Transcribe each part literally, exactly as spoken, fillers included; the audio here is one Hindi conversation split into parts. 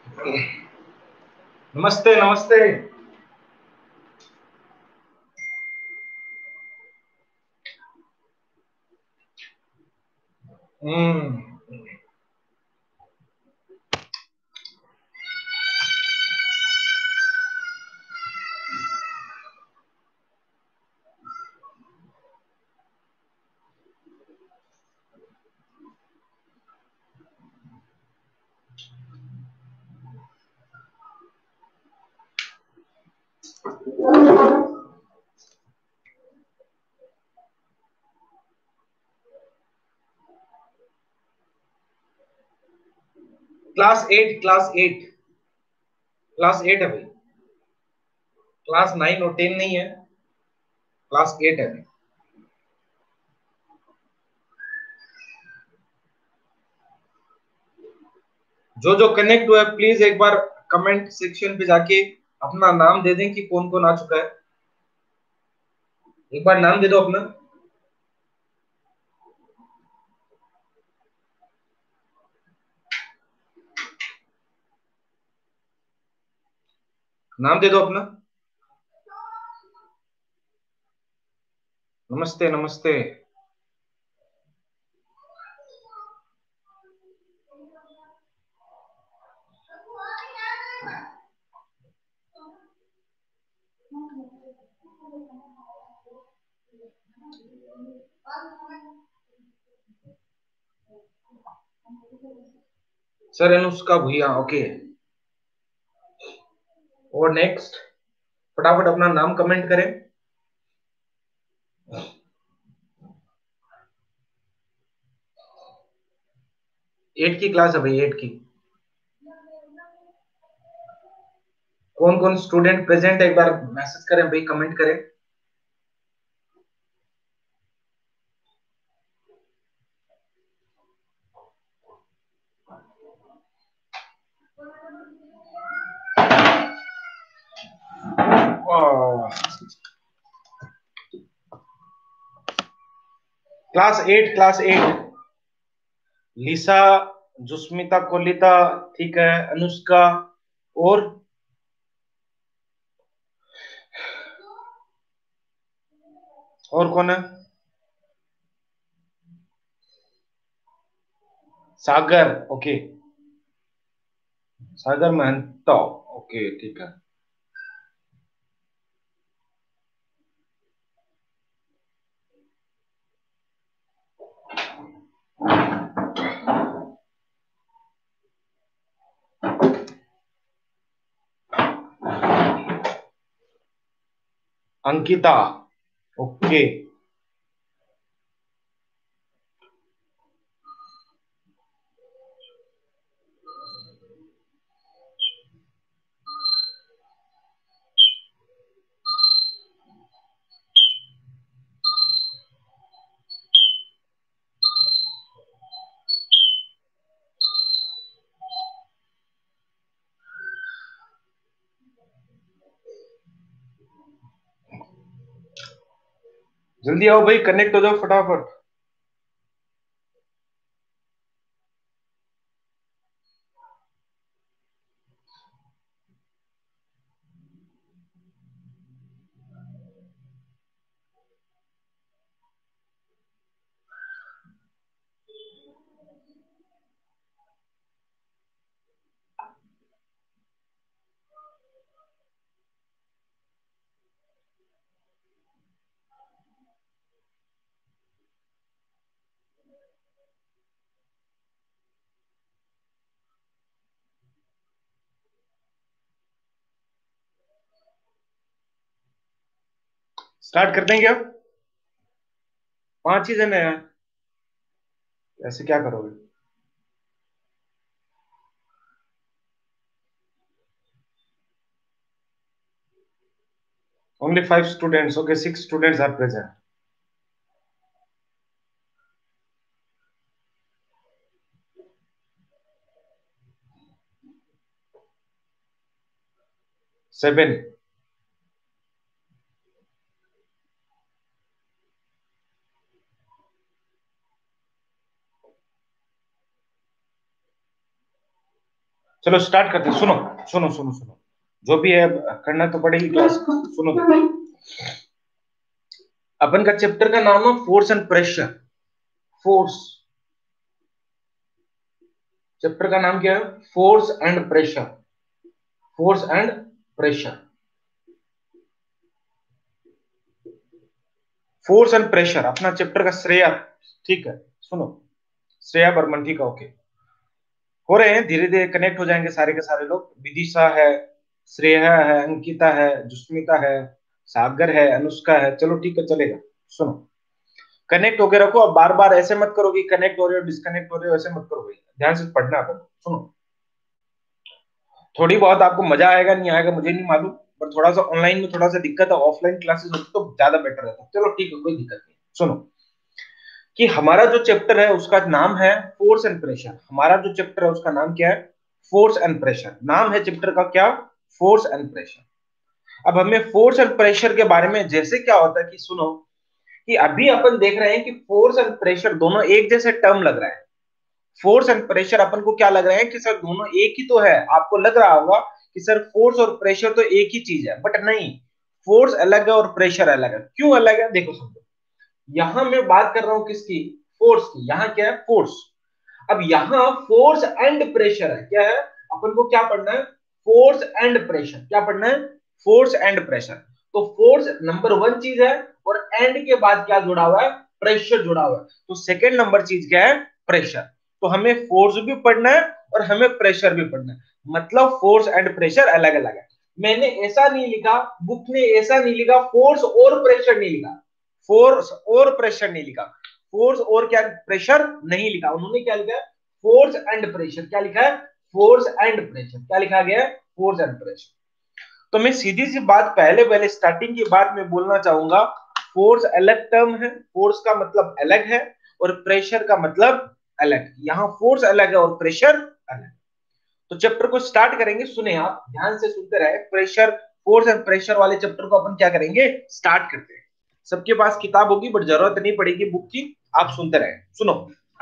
नमस्ते नमस्ते। हम्म। Class eight class eight class eight है भाई। क्लास नाइन और टेन नहीं है, क्लास एट है भाई। जो जो कनेक्ट हुआ है प्लीज एक बार कमेंट सेक्शन पे जाके अपना नाम दे दें कि कौन कौन आ चुका है। एक बार नाम दे दो अपना। नाम दे दो अपना। नमस्ते नमस्ते। सर अनुष्का भूया, ओके। और नेक्स्ट, फटाफट अपना नाम कमेंट करें। एट की क्लास है भाई, एट की। कौन कौन स्टूडेंट प्रेजेंट है एक बार मैसेज करें भाई, कमेंट करें। Class eight class eight. Lisa, Jusmita Kolita, ठीक है, अनुष्का। और और कौन है? सागर, ओके। सागर महंतो, ओके ठीक है। अंकिता, ओके। जल्दी आओ भाई, कनेक्ट हो जाओ फटाफट। स्टार्ट कर देंगे अब। पांच ही जने हैं, ऐसे क्या करोगे? Only five students, okay, six students are present. Seven. चलो स्टार्ट करते हैं। सुनो सुनो सुनो सुनो, जो भी है करना तो पड़ेगी क्लास। सुनो तो। अपन का चैप्टर का नाम है force and pressure. Force, chapter का नाम क्या है? Force and pressure. Force and pressure. Force and pressure अपना चैप्टर का श्रेया। ठीक है, सुनो, श्रेया बर्मन। ठीक है, ओके, हो रहे हैं, धीरे धीरे कनेक्ट हो जाएंगे सारे के सारे लोग। विदिशा है, श्रेया है, अंकिता है, जुस्मिता है, सागर है, अनुष्का है। चलो ठीक है, चलेगा। सुनो, कनेक्ट होके रखो। अब बार बार ऐसे मत करो कि कनेक्ट हो रहे हो डिस्कनेक्ट हो रहे हो, ऐसे मत करो भाई, ध्यान से पढ़ना है। सुनो, थोड़ी बहुत आपको मजा आएगा नहीं आएगा मुझे नहीं मालूम, पर थोड़ा सा ऑनलाइन में थोड़ा सा दिक्कत है, ऑफलाइन क्लासेस होती तो ज्यादा बेटर रहता। चलो ठीक है, कोई दिक्कत नहीं। सुनो कि हमारा जो चैप्टर है उसका नाम है फोर्स एंड प्रेशर। हमारा जो चैप्टर है उसका नाम क्या है? Force and pressure. नाम है चैप्टर का क्या? Force and pressure. अब हमें फोर्स एंड प्रेशर के बारे में जैसे क्या होता है कि सुनो, कि अभी अपन देख रहे हैं कि फोर्स एंड प्रेशर दोनों एक जैसे टर्म लग रहा है। फोर्स एंड प्रेशर अपन को क्या लग रहा है कि सर दोनों एक ही तो है। आपको लग रहा होगा कि सर फोर्स और प्रेशर तो एक ही चीज है, बट नहीं, फोर्स अलग है और प्रेशर अलग है। क्यों अलग है देखो समझो। यहां मैं बात कर रहा हूं किसकी? फोर्स की। यहां क्या है? फोर्स। अब यहां फोर्स एंड प्रेशर है। क्या है? अपन को क्या पढ़ना है? Force and pressure. क्या पढ़ना है? Force and pressure. तो फोर्स नंबर वन चीज है, और एंड के बाद क्या जुड़ा हुआ है? प्रेशर जुड़ा हुआ है। तो सेकेंड नंबर चीज क्या है? प्रेशर। तो हमें फोर्स भी पढ़ना है और हमें प्रेशर भी पढ़ना है। मतलब फोर्स एंड प्रेशर अलग अलग है। मैंने ऐसा नहीं लिखा, बुक ने ऐसा नहीं लिखा फोर्स और प्रेशर नहीं लिखा, फोर्स और प्रेशर नहीं लिखा, फोर्स और क्या प्रेशर नहीं लिखा। उन्होंने क्या लिखा है? Force and pressure. क्या लिखा है? Force and pressure. क्या लिखा गया है? Force and pressure. तो मैं सीधी सी बात पहले पहले स्टार्टिंग की बात में बोलना चाहूंगा, फोर्स अलग टर्म है। फोर्स का मतलब अलग है और प्रेशर का मतलब अलग। यहां फोर्स अलग है और प्रेशर अलग। तो चैप्टर को स्टार्ट करेंगे। सुने, आप ध्यान से सुनते रहे। प्रेशर, फोर्स एंड प्रेशर वाले चैप्टर को अपन क्या करेंगे? स्टार्ट करते हैं। सबके पास किताब होगी बट जरूरत नहीं पड़ेगी बुक की, आप सुनते रहे। सुनो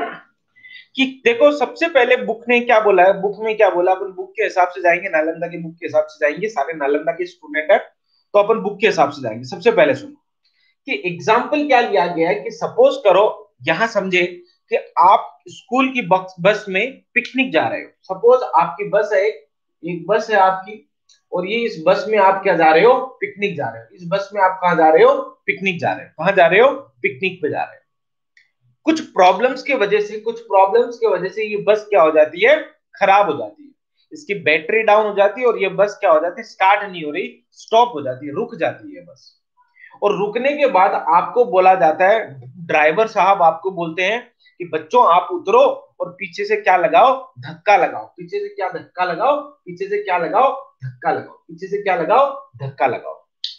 कि देखो, सबसे पहले बुक ने क्या बोला है? बुक में क्या बोला? अपन बुक के हिसाब से जाएंगे, नालंदा के बुक के हिसाब से जाएंगे। सारे नालंदा के स्टूडेंट है तो अपन बुक के हिसाब से जाएंगे। सबसे पहले सुनो कि एग्जाम्पल क्या लिया गया है कि सपोज करो, यहां समझे कि आप स्कूल की बस बस में पिकनिक जा रहे हो। सपोज आपकी बस है, एक बस है आपकी, और ये इस बस में आप क्या जा रहे हो? पिकनिक जा रहे हो। इस बस में आप कहाँ जा रहे हो? पिकनिक जा रहे हो। कहाँ जा रहे हो? पिकनिक पे जा रहे हो। कुछ प्रॉब्लम्स के वजह से कुछ प्रॉब्लम्स के वजह से ये बस क्या हो जाती है? खराब हो जाती है। इसकी बैटरी डाउन हो जाती है और ये बस क्या हो जाती है? स्टार्ट नहीं हो रही, स्टॉप हो जाती है, रुक जाती है बस। और रुकने के बाद आपको बोला जाता है, ड्राइवर साहब आपको बोलते हैं कि बच्चों आप उतरो और पीछे से क्या लगाओ? धक्का लगाओ। पीछे से क्या धक्का लगाओ? पीछे से क्या लगाओ? धक्का लगाओ। पीछे से क्या लगाओ? धक्का लगाओ।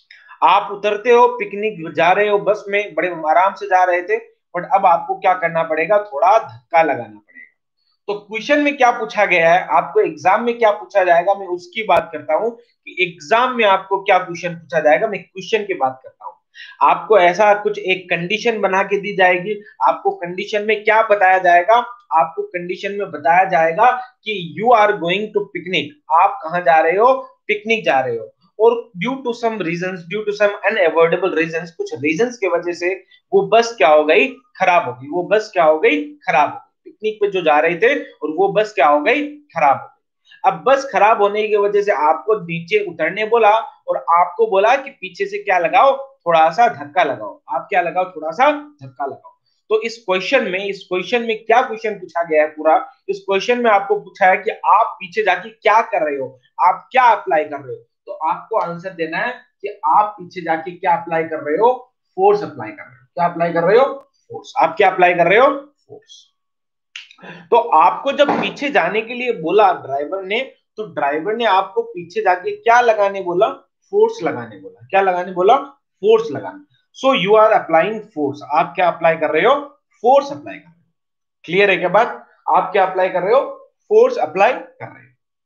आप उतरते हो, पिकनिक जा रहे हो, बस में बड़े आराम से जा रहे थे, बट अब आपको क्या करना पड़ेगा? थोड़ा धक्का लगाना पड़ेगा। तो क्वेश्चन में क्या पूछा गया है? आपको एग्जाम में क्या पूछा जाएगा, मैं उसकी बात करता हूं कि एग्जाम में आपको क्या क्वेश्चन पूछा जाएगा। मैं क्वेश्चन की बात करता हूं। आपको ऐसा कुछ एक कंडीशन बना के दी जाएगी। आपको कंडीशन में क्या बताया जाएगा? आपको कंडीशन में बताया जाएगा कि you are going to picnic. आप कहां जा रहे हो? पिकनिक जा रहे हो। और due to some reasons, due to some unavoidable reasons, कुछ रीजंस की वजह से वो बस क्या हो गई? खराब हो गई। वो बस क्या हो गई? खराब हो गई। पिकनिक पे जो जा रहे थे और वो बस क्या हो गई? खराब हो गई। अब बस खराब होने की वजह से आपको नीचे उतरने बोला और आपको बोला कि पीछे से क्या लगाओ? थोड़ा सा धक्का लगाओ। आप क्या लगाओ? थोड़ा सा धक्का लगाओ। तो इस क्वेश्चन में इस क्वेश्चन में क्या क्वेश्चन पूछा गया है पूरा? इस क्वेश्चन में आपको पूछा है कि आप पीछे जाके क्या कर रहे हो? आप क्या अप्लाई कर रहे हो? तो आपको आंसर देना है कि आप पीछे जाके क्या अप्लाई कर रहे हो? फोर्स अप्लाई कर रहे हो। क्या अप्लाई कर रहे हो? फोर्स। आप क्या अप्लाई कर रहे हो? फोर्स। तो आपको जब पीछे जाने के लिए बोला ड्राइवर ने, तो ड्राइवर ने आपको पीछे जाके क्या लगाने बोला? फोर्स लगाने बोला। क्या लगाने बोला? फोर्स लगाने। So you are applying force. आप क्या अप्लाई कर रहे हो? फोर्स अप्लाई कर रहे हो। क्लियर है क्या बात? आप क्या अप्लाई कर रहे हो? फोर्स अप्लाई कर रहे हो।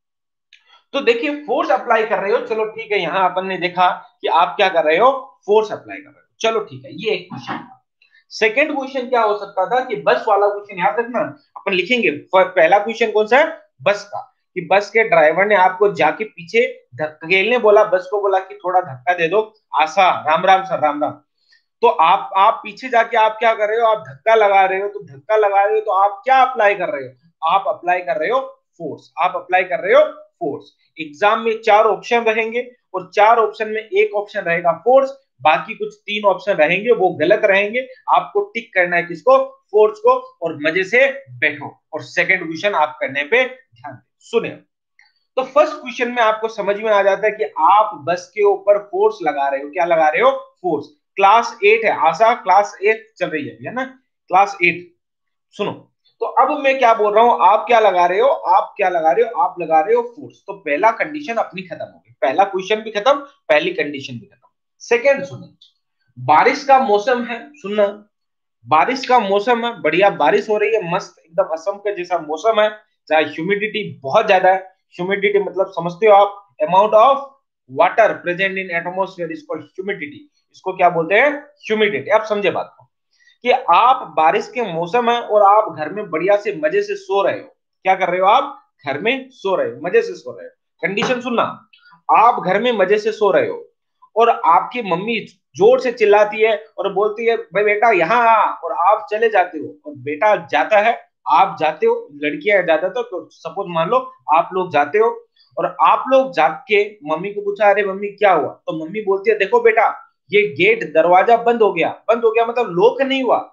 तो देखिए, फोर्स अप्लाई कर रहे हो, चलो ठीक है। यहां अपन ने देखा कि आप क्या कर रहे हो? फोर्स अप्लाई कर रहे हो। चलो ठीक है, ये एक क्वेश्चन था। सेकेंड क्वेश्चन क्या हो सकता था कि बस वाला क्वेश्चन याद रखना, अपन लिखेंगे। पहला क्वेश्चन कौन सा है? बस का। कि बस के ड्राइवर ने आपको जाके पीछे धकेलने बोला, बस को बोला कि थोड़ा धक्का दे दो, आशा राम राम सर राम राम, तो आप आप पीछे जाके आप क्या कर रहे हो, आप धक्का लगा रहे हो, तो धक्का लगा रहे हो तो आप क्या अप्लाई कर रहे हो, आप अप्लाई कर रहे हो फोर्स, आप अप्लाई कर रहे हो फोर्स। एग्जाम में चार ऑप्शन रहेंगे और चार ऑप्शन में एक ऑप्शन रहेगा फोर्स, बाकी कुछ तीन ऑप्शन रहेंगे वो गलत रहेंगे, आपको टिक करना है किसको, फोर्स को, और मजे से बैठो और सेकंड क्वेश्चन आप करने पे ध्यान दें। सुने, तो फर्स्ट क्वेश्चन में आपको समझ में आ जाता है कि आप बस के ऊपर फोर्स लगा रहे हो, क्या लगा रहे हो, फोर्स। क्लास एट है आशा, क्लास एट चल रही है है ना, क्लास एट। सुनो, तो अब मैं क्या बोल रहा हूं, आप क्या लगा रहे हो, आप क्या लगा रहे हो, आप लगा रहे हो फोर्स। तो पहला कंडीशन अपनी खत्म हो गई, पहला क्वेश्चन भी खत्म, पहली कंडीशन भी खत्म। सेकेंड सुनो, बारिश का मौसम है, सुनना, बारिश का मौसम है, बढ़िया बारिश हो रही है, मस्त एकदम असम के जैसा मौसम है, चाहे ह्यूमिडिटी बहुत ज्यादा है, ह्यूमिडिटी मतलब समझते हो आप, amount of water present in atmosphere is called humidity, इसको क्या बोलते हैं, ह्यूमिडिटी। आप समझे बात को, कि आप बारिश के मौसम है और आप घर में बढ़िया से मजे से सो रहे हो, क्या कर रहे हो, आप घर में सो रहे हो, मजे से सो रहे हो। कंडीशन सुनना, आप घर में मजे से सो रहे हो और आपकी मम्मी जोर से चिल्लाती है और बोलती है भाई बेटा यहाँ आ, और आप चले जाते हो और बेटा जाता है, आप जाते हो, लड़कियां जाता तो, तो सपोज मान लो आप लोग जाते हो और आप लोग जाके मम्मी को पूछा अरे मम्मी क्या हुआ, तो मम्मी बोलती है देखो बेटा ये गेट दरवाजा बंद हो गया, बंद हो गया मतलब लॉक नहीं हुआ,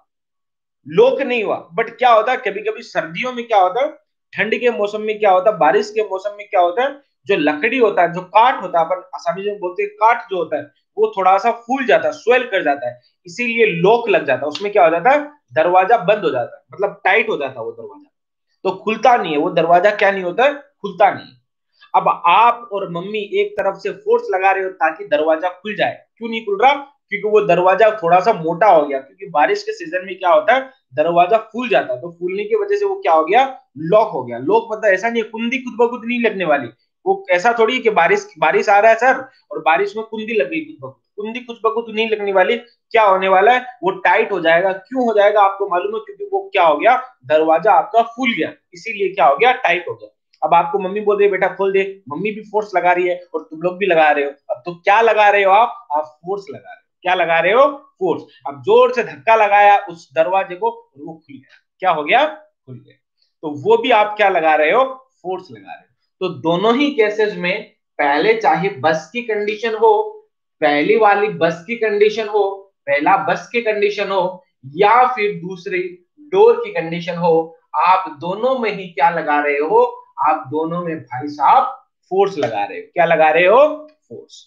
लॉक नहीं हुआ। बट क्या होता है कभी कभी सर्दियों में क्या होता है, ठंड के मौसम में क्या होता है, बारिश के मौसम में क्या होता है, जो लकड़ी होता है, जो काठ होता है, अपन आसामी में बोलते हैं काठ जो होता है, वो थोड़ा सा फूल जाता है, स्वेल कर जाता है, इसीलिए लॉक लग जाता है, उसमें क्या हो जाता है, दरवाजा बंद हो जाता है, मतलब टाइट हो जाता है वो दरवाजा, तो खुलता नहीं है वो दरवाजा, क्या नहीं होता है, खुलता नहीं है। अब आप और मम्मी एक तरफ से फोर्स लगा रहे हो ताकि दरवाजा खुल जाए, क्यों नहीं खुल रहा, क्योंकि वो दरवाजा थोड़ा सा मोटा हो गया, क्योंकि बारिश के सीजन में क्या होता है, दरवाजा फूल जाता है, तो फूलने की वजह से वो क्या हो गया, लॉक हो गया। लॉक मतलब ऐसा नहीं है कुंडी खुद ब खुद नहीं लगने वाली, वो ऐसा थोड़ी है कि बारिश बारिश आ रहा है सर और बारिश में कुंडी लग गई खुद ब खुद, कुंडी खुद ब खुद नहीं लगने वाली, क्या होने वाला है, वो टाइट हो जाएगा। क्यों हो जाएगा आपको मालूम है, क्योंकि वो क्या हो गया, दरवाजा आपका फूल गया, इसीलिए क्या हो गया, टाइट हो गया। अब आपको मम्मी बोल रही है बेटा खोल दे, मम्मी भी फोर्स लगा रही है और तुम लोग भी लगा रहे हो, अब तो क्या लगा रहे हो आप आप फोर्स लगा रहे हो, क्या लगा रहे हो, फोर्स। अब जोर से धक्का लगाया उस दरवाजे को और वो खुल गया, क्या हो गया, खुल गया, तो वो भी आप क्या लगा रहे हो, फोर्स लगा रहे हो। तो दोनों ही केसेस में, पहले चाहे बस की कंडीशन हो, पहली वाली बस की कंडीशन हो, पहला बस की कंडीशन हो, या फिर दूसरी डोर की कंडीशन हो, आप दोनों में ही क्या लगा रहे हो, आप दोनों में भाई साहब फोर्स लगा रहे हो, क्या लगा रहे हो, फोर्स।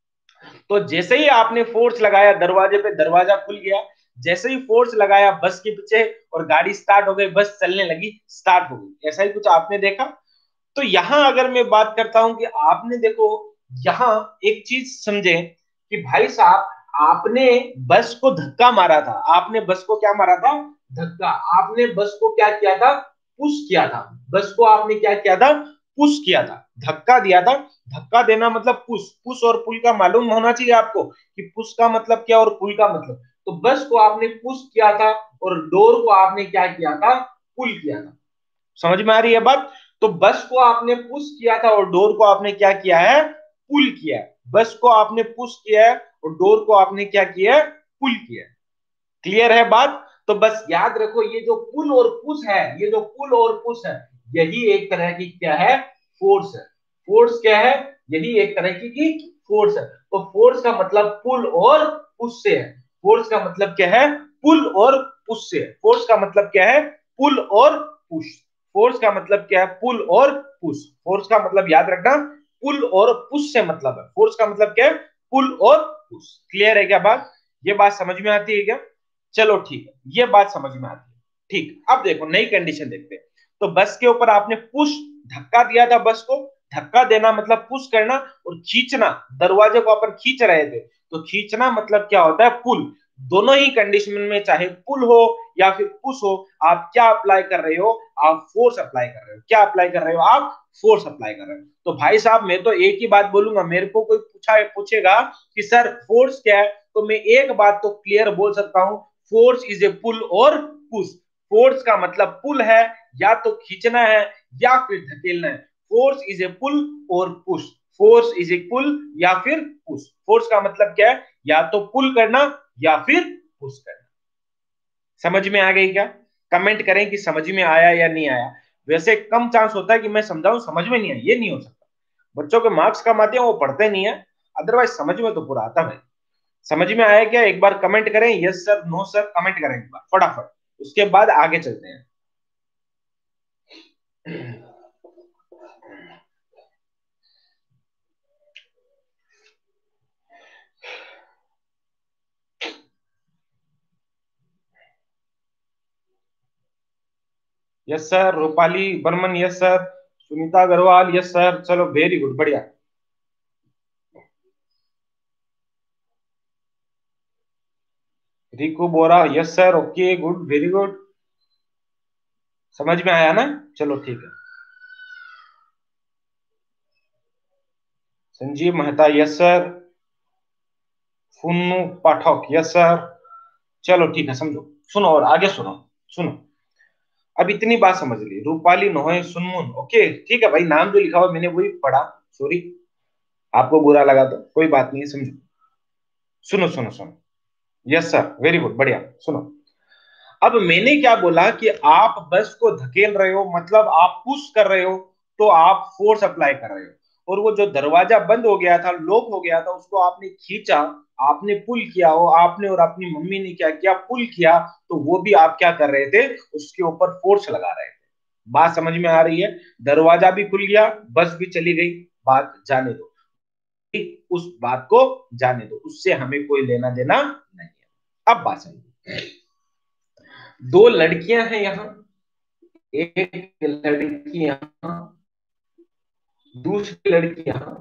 तो जैसे ही आपने फोर्स लगाया दरवाजे पे, दरवाजा खुल गया, जैसे ही फोर्स लगाया बस के पीछे और गाड़ी स्टार्ट हो गई, बस चलने लगी, स्टार्ट हो गई, ऐसा ही कुछ आपने देखा। तो यहां अगर मैं बात करता हूं कि आपने देखो, यहां एक चीज समझे कि भाई साहब आपने बस को धक्का मारा था, आपने बस को क्या मारा था, धक्का, आपने बस को क्या किया था, पुश किया था, बस को आपने क्या किया था, पुश किया था, धक्का दिया था। धक्का देना मतलब पुश, पुश और पुल का मालूम होना चाहिए आपको कि पुश का मतलब क्या और पुल का मतलब। तो बस को आपने पुश किया था और डोर को आपने क्या किया था, पुल किया था। समझ में आ रही है बात। तो बस को आपने पुश किया था और डोर को आपने क्या किया है, पुल किया है। बस को आपने पुश किया है और डोर को आपने क्या किया है, पुल किया है। क्लियर है बात। तो बस याद रखो ये जो पुल और पुश है, ये जो पुल और पुश है, यही एक तरह की क्या है, फोर्स है। फोर्स क्या है, यही एक तरह की, की फोर्स है। तो फोर्स का मतलब पुल और पुश से है। फोर्स का मतलब क्या है, पुल और पुश से है। फोर्स का मतलब क्या है, पुल और पुश। फोर्स का मतलब क्या है, पुल और पुश। फोर्स का मतलब याद रखना, पुल और पुश से मतलब है। फोर्स का मतलब क्या है, पुल और पुश। क्लियर है क्या बात, ये बात समझ में आती है क्या। चलो ठीक है, ये बात समझ में आती है। ठीक, अब देखो नई कंडीशन देखते हैं। तो बस के ऊपर आपने पुश, धक्का दिया था बस को, धक्का देना मतलब पुश करना, और खींचना, दरवाजे को अपन खींच रहे थे, तो खींचना मतलब क्या होता है, पुल। दोनों ही कंडीशन में चाहे पुल हो या फिर पुश हो, आप क्या अप्लाई कर रहे हो, आप फोर्स अप्लाई कर रहे हो। क्या अप्लाई कर रहे हो, आप फोर्स अप्लाई कर रहे हो। तो भाई साहब मैं तो एक ही बात बोलूंगा, मेरे को कोई पूछा पूछेगा कि सर फोर्स क्या है, तो मैं एक बात तो क्लियर बोल सकता हूं, फोर्स इज ए पुल और पुश। फोर्स का मतलब पुल है, या तो खींचना है या फिर धकेलना है। फोर्स इज ए पुल और push, force is a pull या फिर पुश। फोर्स का मतलब क्या है, या तो पुल करना या फिर पुश करना। समझ में आ गई क्या? कमेंट करें कि समझ में आया या नहीं आया। वैसे कम चांस होता है कि मैं समझाऊं समझ में नहीं आया, ये नहीं हो सकता। बच्चों के मार्क्स कम आते हैं, वो पढ़ते नहीं है, अदरवाइज समझ में तो पूरा आता है। समझ में आया क्या? एक बार कमेंट करें, yes sir, no sir, comment करें एक बार फटाफट, उसके बाद आगे चलते हैं। Yes sir, Rupali Barman yes sir, Sunita Agarwal yes sir, चलो वेरी गुड, बढ़िया। Riku Bora yes sir, okay good, very good, समझ में आया ना? चलो ठीक है। Sanjeev Mehta yes sir, Funnu Pathak yes sir, चलो ठीक है, समझो। सुनो और आगे सुनो, सुनो। अब इतनी बात समझ ली, रूपाली नोहे सुनमुन, ओके ठीक है भाई, नाम जो लिखा हुआ मैंने वही पढ़ा, सॉरी, आपको बुरा लगा तो कोई बात नहीं, समझो। सुनो सुनो सुनो, यस सर, वेरी गुड, बढ़िया, सुनो। अब मैंने क्या बोला कि आप बस को धकेल रहे हो, मतलब आप पुश कर रहे हो, तो आप फोर्स अप्लाई कर रहे हो। और वो जो दरवाजा बंद हो गया था, लॉक हो गया था, उसको आपने खींचा, आपने पुल किया हो, आपने और अपनी मम्मी ने क्या किया, पुल किया, तो वो भी आप क्या कर रहे थे, उसके ऊपर फोर्स लगा रहे थे। बात समझ में आ रही है? दरवाजा भी खुल गया, बस भी चली गई, बात जाने दो, उस बात को जाने दो, उससे हमें कोई लेना देना नहीं है। अब बात समझो, दो लड़कियां हैं यहां, एक लड़की यहां, दूसरी लड़की यहां,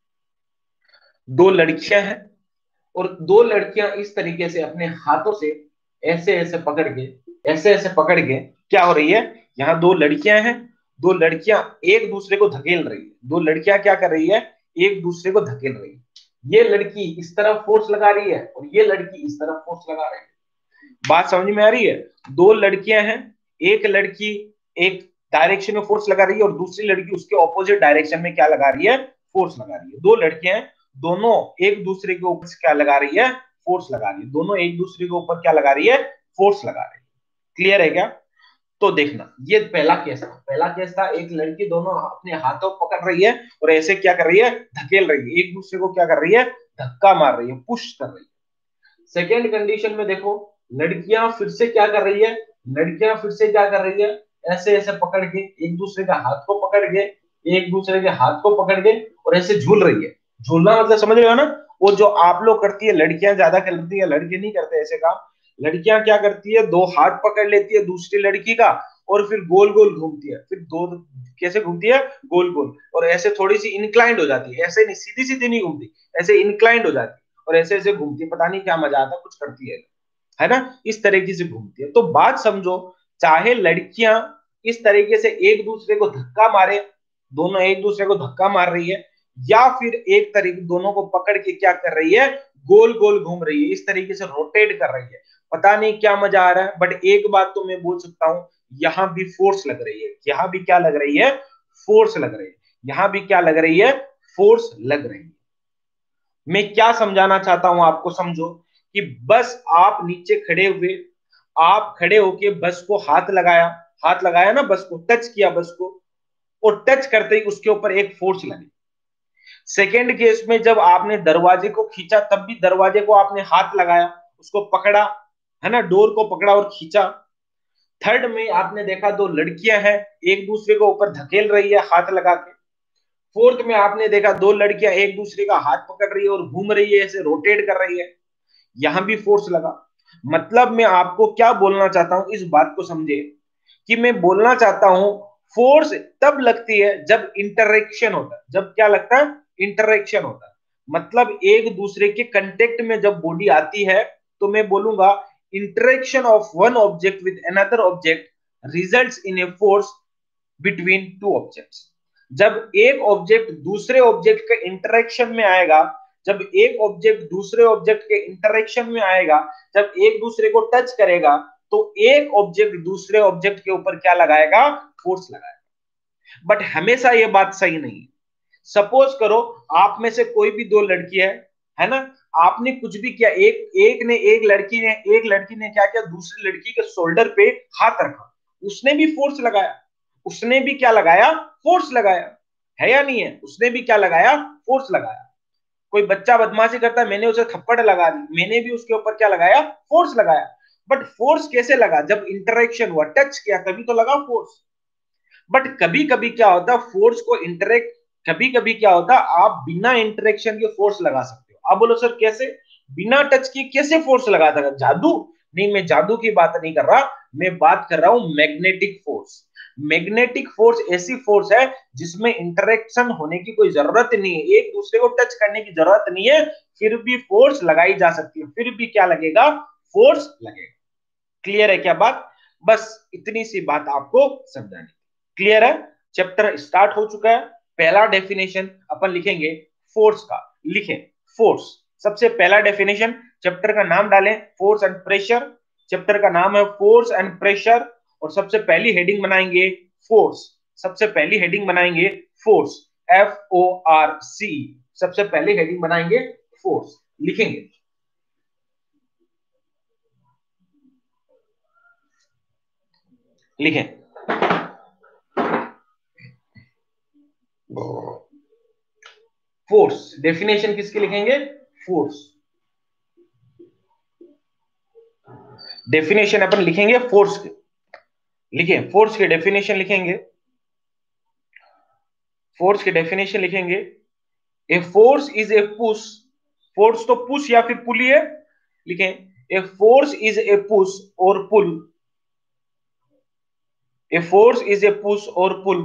दो लड़कियां हैं, और दो लड़कियां इस तरीके से अपने हाथों से ऐसे ऐसे पकड़ के, ऐसे ऐसे पकड़ के क्या हो रही है, यहाँ दो लड़कियां हैं, दो लड़कियां एक दूसरे को धकेल रही है, दो लड़कियां क्या कर रही है, एक दूसरे को धकेल रही है। ये लड़की इस तरफ फोर्स लगा रही है और ये लड़की इस तरफ फोर्स लगा रही है। बात समझ में आ रही है? दो लड़कियां हैं, एक लड़की एक डायरेक्शन में फोर्स लगा रही है और दूसरी लड़की उसके ऑपोजिट डायरेक्शन में क्या लगा रही है, फोर्स लगा रही है। दो लड़कियां हैं, दोनों एक दूसरे के ऊपर क्या लगा रही है, फोर्स लगा रही है, दोनों एक दूसरे के ऊपर क्या लगा रही है, फोर्स लगा रही है। क्लियर है क्या? तो देखना, ये पहला केस था, पहला केस था, एक लड़की दोनों अपने हाथों पकड़ रही है और ऐसे क्या कर रही है, धकेल रही है, एक दूसरे को क्या कर रही है, धक्का मार रही है, पुश कर रही है। सेकेंड कंडीशन में देखो, लड़कियां फिर से क्या कर रही है, लड़कियां फिर से क्या कर रही है, ऐसे ऐसे पकड़ के एक दूसरे का हाथ को पकड़ के, एक दूसरे के हाथ को पकड़ के और ऐसे झूल रही है। झूलना मतलब समझ रहे हो ना? वो जो आप लोग करती है, लड़कियां ज्यादा करती है, लड़के नहीं करते ऐसे काम। लड़कियां क्या करती है, दो हाथ पकड़ लेती है दूसरी लड़की का और फिर गोल गोल घूमती है, फिर दो कैसे घूमती है, गोल गोल, और ऐसे थोड़ी सी इंक्लाइंड हो जाती है, ऐसे नहीं सीधी सीधी नहीं घूमती, ऐसे इंक्लाइंड हो जाती है और ऐसे ऐसे घूमती है, पता नहीं क्या मजा आता, कुछ करती है है ना, इस तरीके से घूमती है। तो बात समझो, चाहे लड़कियां इस तरीके से एक दूसरे को धक्का मारे, दोनों एक दूसरे को धक्का मार रही है, या फिर एक तरीके दोनों को पकड़ के क्या कर रही है, गोल गोल घूम रही है, इस तरीके से रोटेट कर रही है, पता नहीं क्या मजा आ रहा है। बट एक बात तो मैं बोल सकता हूं, यहां भी फोर्स लग रही है, यहां भी क्या लग रही है, फोर्स लग रही है, यहां भी क्या लग रही है, फोर्स लग रही है। मैं क्या समझाना चाहता हूं आपको, समझो कि बस आप नीचे खड़े हुए, आप खड़े होके बस को हाथ लगाया, हाथ लगाया ना, बस को टच किया, बस को, और टच करते ही उसके ऊपर एक फोर्स लगी। सेकेंड केस में जब आपने दरवाजे को खींचा, तब भी दरवाजे को आपने हाथ लगाया, उसको पकड़ा, है ना, डोर को पकड़ा और खींचा। थर्ड में आपने देखा दो लड़कियां हैं, एक दूसरे को ऊपर धकेल रही है हाथ लगा के। फोर्थ में आपने देखा दो लड़कियां एक दूसरे का हाथ पकड़ रही है और घूम रही है, ऐसे रोटेट कर रही है, यहां भी फोर्स लगा। मतलब मैं आपको क्या बोलना चाहता हूं, इस बात को समझे कि मैं बोलना चाहता हूं, फोर्स तब लगती है जब इंटरेक्शन होता है। जब क्या लगता है, इंटरेक्शन होता है, मतलब एक दूसरे के कंटेक्ट में जब बॉडी आती है, तो मैं बोलूंगा interaction of one object with another object results in a force between two objects. जब एक ऑब्जेक्ट दूसरे ऑब्जेक्ट के इंटरेक्शन में आएगा, जब एक ऑब्जेक्ट दूसरे ऑब्जेक्ट के इंटरेक्शन में आएगा, जब एक दूसरे को टच करेगा, तो एक ऑब्जेक्ट दूसरे ऑब्जेक्ट के ऊपर क्या लगाएगा, फोर्स लगाएगा। बट हमेशा ये बात सही नहीं है। सपोज करो आप में से कोई भी दो लड़की है है ना, आपने कुछ भी किया, एक एक ने एक लड़की ने एक लड़की ने क्या किया, दूसरी लड़की के शोल्डर पे हाथ रखा, उसने भी फोर्स लगाया, उसने भी क्या लगाया, फोर्स लगाया, है या नहीं है, उसने भी क्या लगाया, फोर्स लगाया। कोई बच्चा बदमाशी करता है, मैंने उसे थप्पड़ लगा दी, मैंने भी उसके ऊपर क्या लगाया, फोर्स लगाया। बट फोर्स कैसे लगा, जब इंटरेक्शन हुआ, टच किया, तभी तो लगा फोर्स। बट कभी कभी क्या होता है, फोर्स को इंटरेक्ट, कभी कभी क्या होता है, आप बिना इंटरेक्शन के फोर्स लगा सकते हो। आप बोलो सर कैसे, बिना टच किए कैसे फोर्स लगा था, जादू? नहीं, मैं जादू की बात नहीं कर रहा, मैं बात कर रहा हूं मैग्नेटिक फोर्स। मैग्नेटिक फोर्स ऐसी फोर्स है जिसमें इंटरेक्शन होने की कोई जरूरत नहीं है, एक दूसरे को टच करने की जरूरत नहीं है, फिर भी फोर्स लगाई जा सकती है, फिर भी क्या लगेगा, फोर्स लगेगा। क्लियर है क्या बात? बस इतनी सी बात आपको समझानी। क्लियर है? चैप्टर स्टार्ट हो चुका है। पहला डेफिनेशन अपन लिखेंगे फोर्स का। लिखें फोर्स, सबसे पहला डेफिनेशन, चैप्टर का नाम डालें फोर्स एंड प्रेशर। चैप्टर का नाम है फोर्स एंड प्रेशर, और सबसे पहली हेडिंग बनाएंगे फोर्स। सबसे पहली हेडिंग बनाएंगे force, F O R C. सबसे पहली हेडिंग बनाएंगे फोर्स, लिखेंगे। लिखें फोर्स, डेफिनेशन किसकी लिखेंगे, फोर्स। डेफिनेशन अपन लिखेंगे फोर्स के, लिखें फोर्स के डेफिनेशन लिखेंगे, फोर्स के डेफिनेशन लिखेंगे। A force is a push, force तो पुश या फिर पुल ही है, लिखें a force is a push और pull, a force is a push और pull,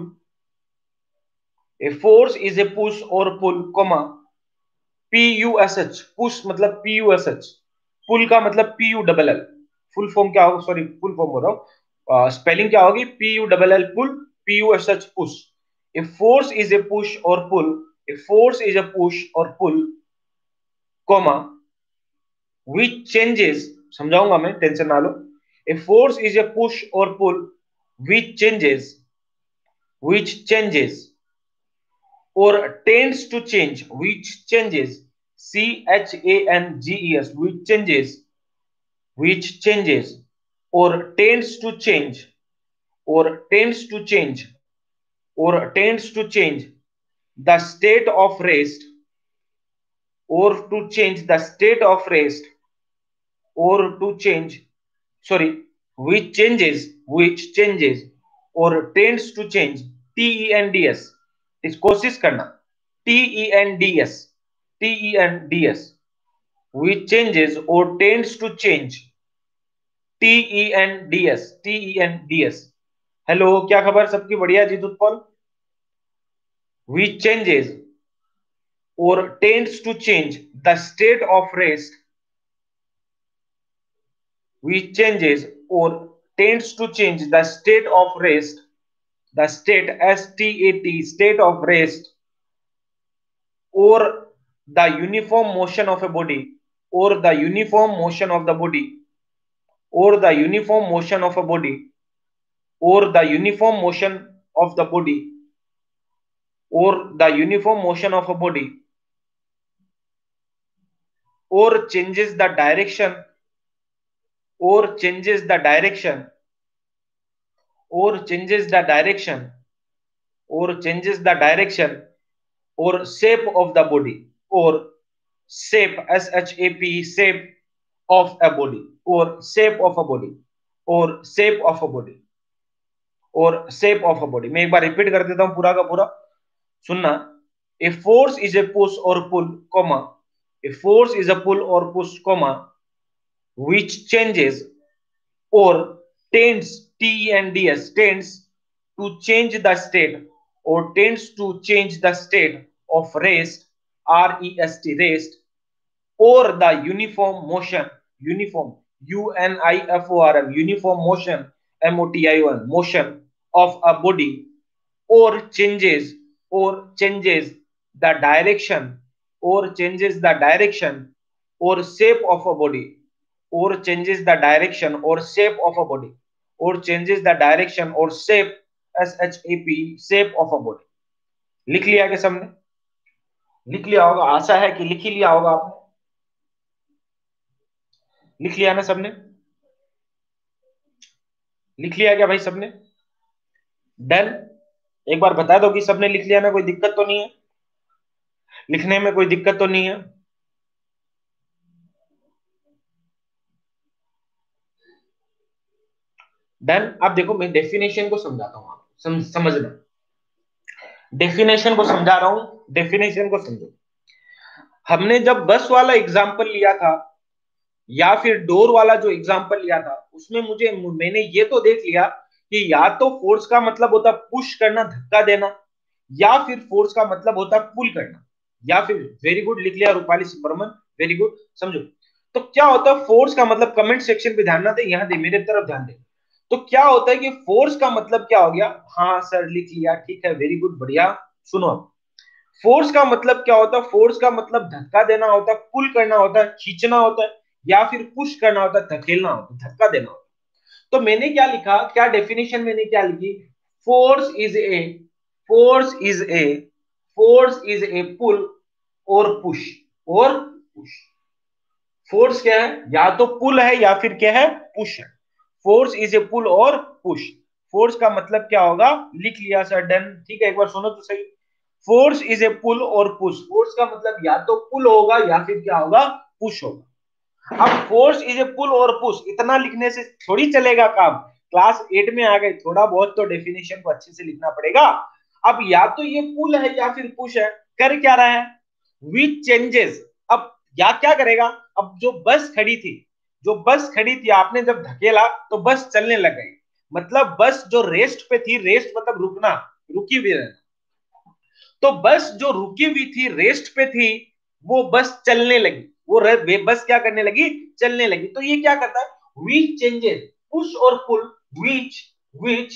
a force is a push और pull, comma P U S H, push मतलब P U S H, pull का मतलब P U double L. Full form क्या होगा, सॉरी फुल फॉर्म बोल रहा हूं, स्पेलिंग क्या होगी, P U double L pull, P U S H push. A force is a push और pull, a force is a push और पुल, कोमा which changes, समझाऊंगा मैं, टेंशन ना लो। A force is a push और pull which changes, which changes or tends to change, which changes, C H A N G E S, which changes, which changes or tends to change, or tends to change, or tends to change the state of rest, or to change the state of rest, or to change, sorry, which changes, which changes or tends to change, T E N D S, इस कोशिश करना, T E N D S, T E N D S, which changes or tends to change, T E N D S, T E N D S। Hello, क्या खबर सबकी, बढ़िया जी Utpal. which changes or tends to change the state of rest, which changes or tends to change the state of rest, the state, S T A T, state of rest, or the uniform motion of a body, or the uniform motion of the body, or the uniform motion of a body, or the uniform motion of the body, or the uniform motion of a body, or changes the direction, or changes the direction, or changes the direction, or changes the direction, or shape of the body, or shape, S H A P, shape of a body, or shape of a body, or shape of a body, or shape of a body। मैं एक बार रिपीट कर देता हूं पूरा का पूरा, सुनना। A force is a push और pull, comma, a force is a pull और push, comma, which changes or tends, T E N D S, tends to change the state, or tends to change the state of rest, R E S T, rest, or the uniform motion, uniform, U N I F O R M, uniform motion, M O T I O N, motion of a body, or changes, or changes the direction, or changes the direction or shape of a body, or changes the direction or shape of a body, or changes the direction or shape S H A P, shape of a body. लिख लिया क्या सबने? लिख लिया होगा, आशा है कि लिख ही लिया होगा आपने। लिख लिया ना सबने? लिख लिया क्या भाई सबने? डन। एक बार बता दो कि सबने लिख लिया ना, कोई दिक्कत तो नहीं है? लिखने में कोई दिक्कत तो नहीं है? डन। अब देखो मैं डेफिनेशन को समझाता हूं आपको, सम, समझना। डेफिनेशन को समझा रहा हूं, डेफिनेशन को समझो। हमने जब बस वाला एग्जांपल लिया था या फिर डोर वाला जो एग्जांपल लिया था, उसमें मुझे मैंने ये तो देख लिया कि या तो फोर्स का मतलब होता पुश करना, धक्का देना, या फिर फोर्स का मतलब होता पुल करना, या फिर, वेरी गुड, लिख लिया रूपाली सुब्रमन, वेरी गुड। समझो तो क्या होता है फोर्स का मतलब, कमेंट सेक्शन पे ध्यान ना दे, यहां दे, मेरे तरफ ध्यान दे। तो क्या होता है कि फोर्स का मतलब क्या हो गया? हाँ सर लिख लिया, ठीक है, वेरी गुड, बढ़िया। सुनो अब, फोर्स का मतलब क्या होता है? फोर्स का मतलब धक्का देना होता है, पुल करना होता है, खींचना होता है, या फिर पुश करना होता है, धकेलना होता है, धक्का देना होता है। तो मैंने क्या लिखा, क्या डेफिनेशन मैंने क्या लिखी? Force is a force is a force is a pull और पुश, और पुश। फोर्स क्या है? या तो पुल है या फिर क्या है, पुश है। फोर्स इज ए पुल और पुश। फोर्स का मतलब क्या होगा? लिख लिया सर, डन, ठीक है। एक बार सुनो तो सही। फोर्स इज ए पुल और पुश, फोर्स का मतलब या तो पुल होगा या फिर क्या होगा, पुश होगा। अब फोर्स इज ए पुल और पुश, इतना लिखने से थोड़ी चलेगा काम। क्लास एट में आ गए, थोड़ा बहुत तो डेफिनेशन को अच्छे से लिखना पड़ेगा। अब या तो ये पुल है या फिर पुश है, कर क्या रहा है? Which changes. अब या क्या करेगा? अब जो बस खड़ी थी, जो बस खड़ी थी, आपने जब धकेला तो बस चलने लग गई। मतलब बस जो रेस्ट पे थी, रेस्ट मतलब रुकना, रुकी हुई रहना। तो बस जो रुकी हुई थी, रेस्ट पे थी, वो बस चलने लगी। वो बस क्या करने लगी? चलने लगी। तो ये क्या करता है? व्हिच चेंजेस, पुश और pull, which which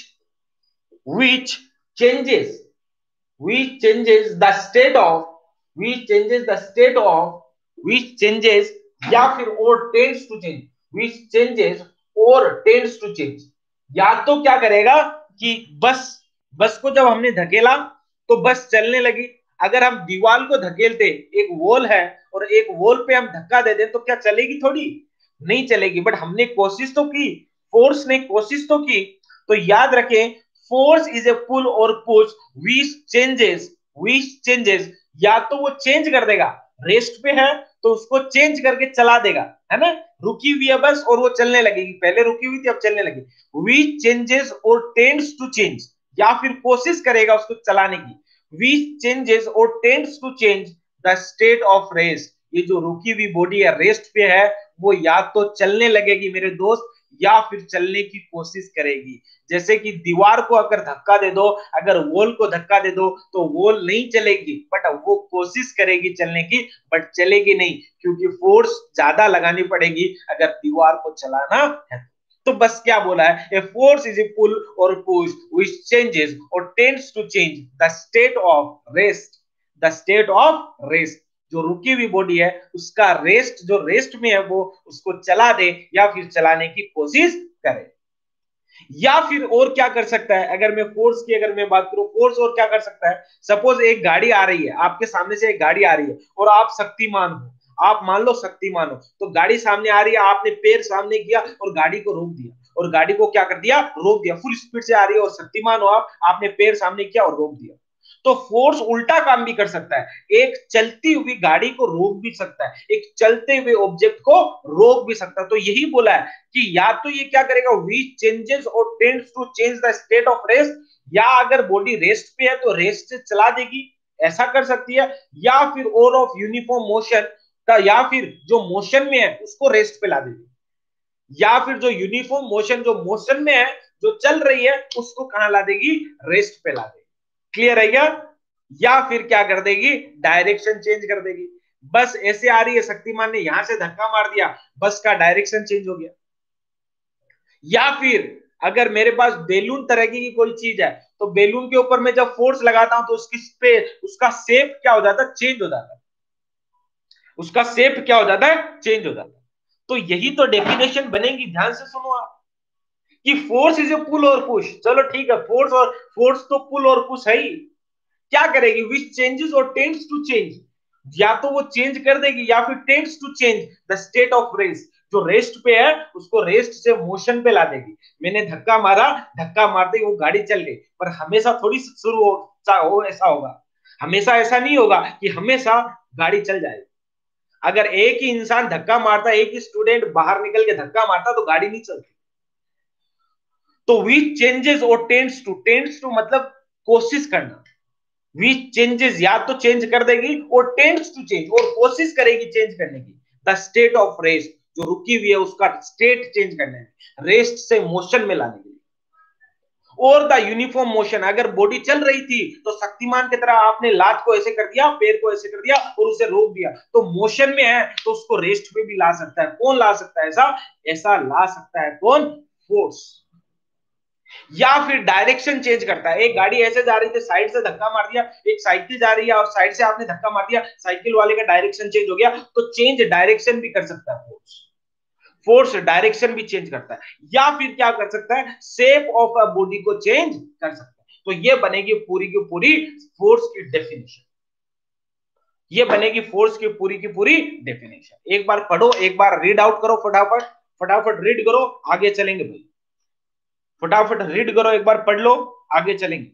which changes which changes the state of which changes the state of which changes या फिर or tends to change which changes or tends to change। या तो क्या करेगा कि बस बस को जब हमने धकेला तो बस चलने लगी। अगर हम दीवार को धकेलते, एक वॉल है और एक वॉल पे हम धक्का दे दें, तो क्या चलेगी? थोड़ी नहीं चलेगी। बट हमने कोशिश तो की, फोर्स ने कोशिश तो की। तो याद रखें, फोर्स इज ए पुल और push which changes which changes. या तो वो चेंज कर देगा, रेस्ट पे है तो उसको चेंज करके चला देगा, है ना। रुकी हुई है बस और वो चलने लगेगी, पहले रुकी हुई थी अब चलने लगी। विच चेंजेस और टेंड्स टू चेंज, या फिर कोशिश करेगा उसको चलाने की। विच चेंजेस और tends to change the state of rest. ये जो रुकी हुई बॉडी है, रेस्ट पे है, वो या तो चलने लगेगी मेरे दोस्त, या फिर चलने की कोशिश करेगी। जैसे कि दीवार को अगर धक्का दे दो, अगर वॉल को धक्का दे दो, तो वॉल नहीं चलेगी, बट वो कोशिश करेगी चलने की, बट चलेगी नहीं, क्योंकि फोर्स ज्यादा लगानी पड़ेगी अगर दीवार को चलाना है। तो बस क्या बोला है? ए फोर्स इज ए पुल और पुश व्हिच चेंजेस और tends to change the state of rest the state of rest. जो रुकी हुई बॉडी है उसका रेस्ट, जो रेस्ट में है, वो उसको चला दे या फिर चलाने की कोशिश करे। या फिर और क्या कर सकता है? अगर मैं फोर्स की अगर मैं बात करूं, फोर्स और क्या कर सकता है? सपोज एक गाड़ी आ रही है, आपके सामने से एक गाड़ी आ रही है और आप शक्तिमान हो, आप मान लो शक्तिमान हो, तो गाड़ी सामने आ रही है, आपने पैर सामने किया और गाड़ी को रोक दिया, और गाड़ी को क्या कर दिया? रोक दिया। फुल स्पीड से आ रही है और शक्तिमान हो आप, आपने पैर सामने किया और रोक दिया। तो फोर्स उल्टा काम भी कर सकता है, एक चलती हुई गाड़ी को रोक भी सकता है, एक चलते हुए ऑब्जेक्ट को रोक भी सकता है। तो यही बोला है कि या तो ये क्या करेगा, व्हिच चेंजेस और tends to change the state of rest, या अगर बॉडी रेस्ट पे है तो रेस्ट से चला देगी, ऐसा कर सकती है। या फिर और ऑफ यूनिफॉर्म मोशन का, या फिर जो मोशन में है उसको रेस्ट पे ला देगी, या फिर जो यूनिफॉर्म मोशन, जो मोशन में है, जो चल रही है, उसको कहां ला देगी? रेस्ट पे ला देगी। क्लियर है क्या? या फिर क्या कर देगी? डायरेक्शन चेंज कर देगी। बस ऐसे आ रही है, शक्तिमान ने यहां से धक्का मार दिया, बस का डायरेक्शन चेंज हो गया। या फिर अगर मेरे पास बेलून तरह की कोई चीज है, तो बेलून के ऊपर मैं जब फोर्स लगाता हूं तो उसकी स्पेस, उसका शेप क्या हो जाता है? चेंज हो जाता है। उसका शेप क्या हो जाता है? चेंज हो जाता है। तो यही तो डेफिनेशन बनेगी, ध्यान से सुनो आप, कि फोर्स इज ए पुल और पुश, चलो ठीक है, फोर्स और फोर्स तो पुल और पुश है ही, क्या करेगी, विच चेंजेस और टेंड्स टू चेंज, या तो वो चेंज कर देगी या फिर tends to change the state of rest, जो रेस्ट पे है उसको रेस्ट से मोशन पे ला देगी। मैंने धक्का मारा, धक्का मारते ही वो गाड़ी चल गई, पर हमेशा थोड़ी शुरू हो, हो ऐसा होगा, हमेशा ऐसा नहीं होगा कि हमेशा गाड़ी चल जाएगी। अगर एक ही इंसान धक्का मारता, एक ही स्टूडेंट बाहर निकल के धक्का मारता तो गाड़ी नहीं चलती। तो वी चेंजेस और टेंड्स टू, टेंड्स टू मतलब कोशिश करना, वी चेंजेस या तो चेंज कर देगी और टेंड्स टू चेंज और कोशिश करेगी चेंज करने की द स्टेट ऑफ रेस्ट, जो रुकी हुई है उसका स्टेट चेंज करने में, रेस्ट से मोशन में लाने के लिए। और द यूनिफॉर्म मोशन, अगर बॉडी चल रही थी तो शक्तिमान की तरह आपने लात को ऐसे कर दिया, पैर को ऐसे कर दिया और उसे रोक दिया, तो मोशन में है तो उसको रेस्ट पे भी ला सकता है। कौन ला सकता है ऐसा, ऐसा ला सकता है कौन, फोर्स। या फिर डायरेक्शन चेंज करता है, एक गाड़ी ऐसे जा रही थी, साइड से धक्का मार दिया, एक साइकिल जा रही है और साइड से आपने धक्का मार दिया, साइकिल वाले का डायरेक्शन चेंज हो गया, तो चेंज डायरेक्शन भी कर सकता है फोर्स, फोर्स डायरेक्शन भी चेंज करता है। या फिर क्या कर सकता है, शेप ऑफ अ बॉडी को चेंज कर सकता है। तो ये बनेगी पूरी की पूरी फोर्स की डेफिनेशन, ये बनेगी फोर्स की पूरी की पूरी डेफिनेशन। एक बार पढ़ो, एक बार रीड आउट करो, फटाफट फटाफट रीड करो, आगे चलेंगे भाई, फटाफट रीड करो, एक बार पढ़ लो, आगे चलेंगे।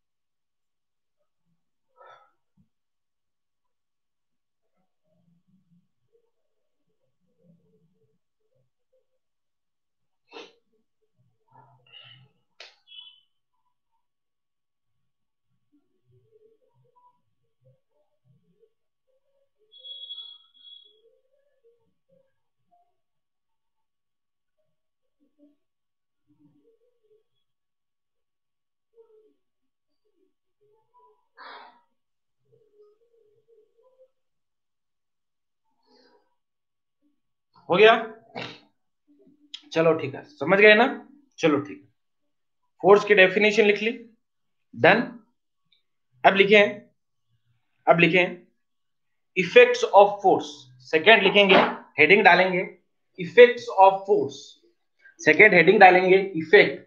हो गया, चलो ठीक है, समझ गए ना, चलो ठीक है, फोर्स की डेफिनेशन लिख ली, डन। अब लिखे, अब लिखे इफेक्ट्स ऑफ फोर्स, सेकेंड लिखेंगे, हेडिंग डालेंगे effects of force, second heading डालेंगे effect,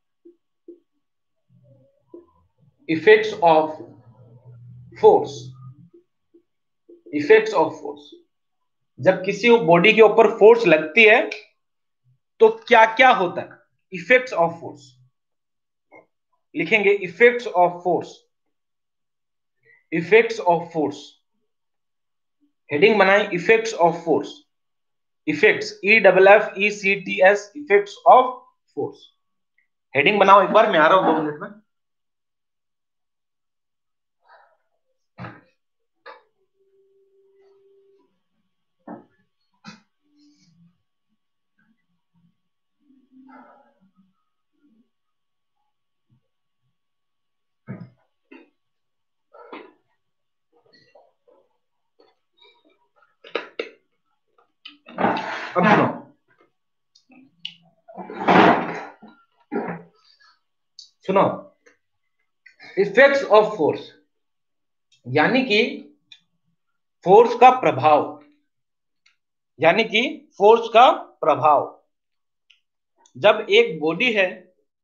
effects of force, effects of force. जब किसी बॉडी के ऊपर फोर्स लगती है तो क्या क्या होता है, इफेक्ट्स ऑफ फोर्स लिखेंगे, effects of force, effects of force, heading बनाए effects of force, effects E double F E C T S, effects of force. Heading बनाओ एक बार, मैं आ रहा हूं दो मिनट में। अब सुनो, सुनो इफेक्ट्स ऑफ फोर्स यानी कि फोर्स का प्रभाव, यानी कि फोर्स का प्रभाव। जब एक बॉडी है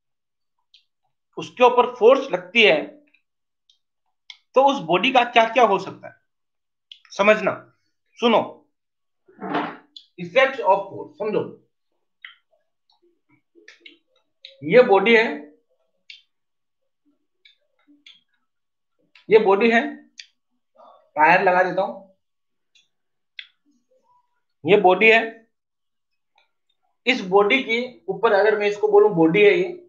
उसके ऊपर फोर्स लगती है तो उस बॉडी का क्या क्या हो सकता है, समझना, सुनो, इफेक्ट्स ऑफ फोर्स समझो। ये बॉडी है, ये बॉडी है, टायर लगा देता हूं, ये बॉडी है, इस बॉडी के ऊपर अगर मैं इसको बोलूं बॉडी है ये,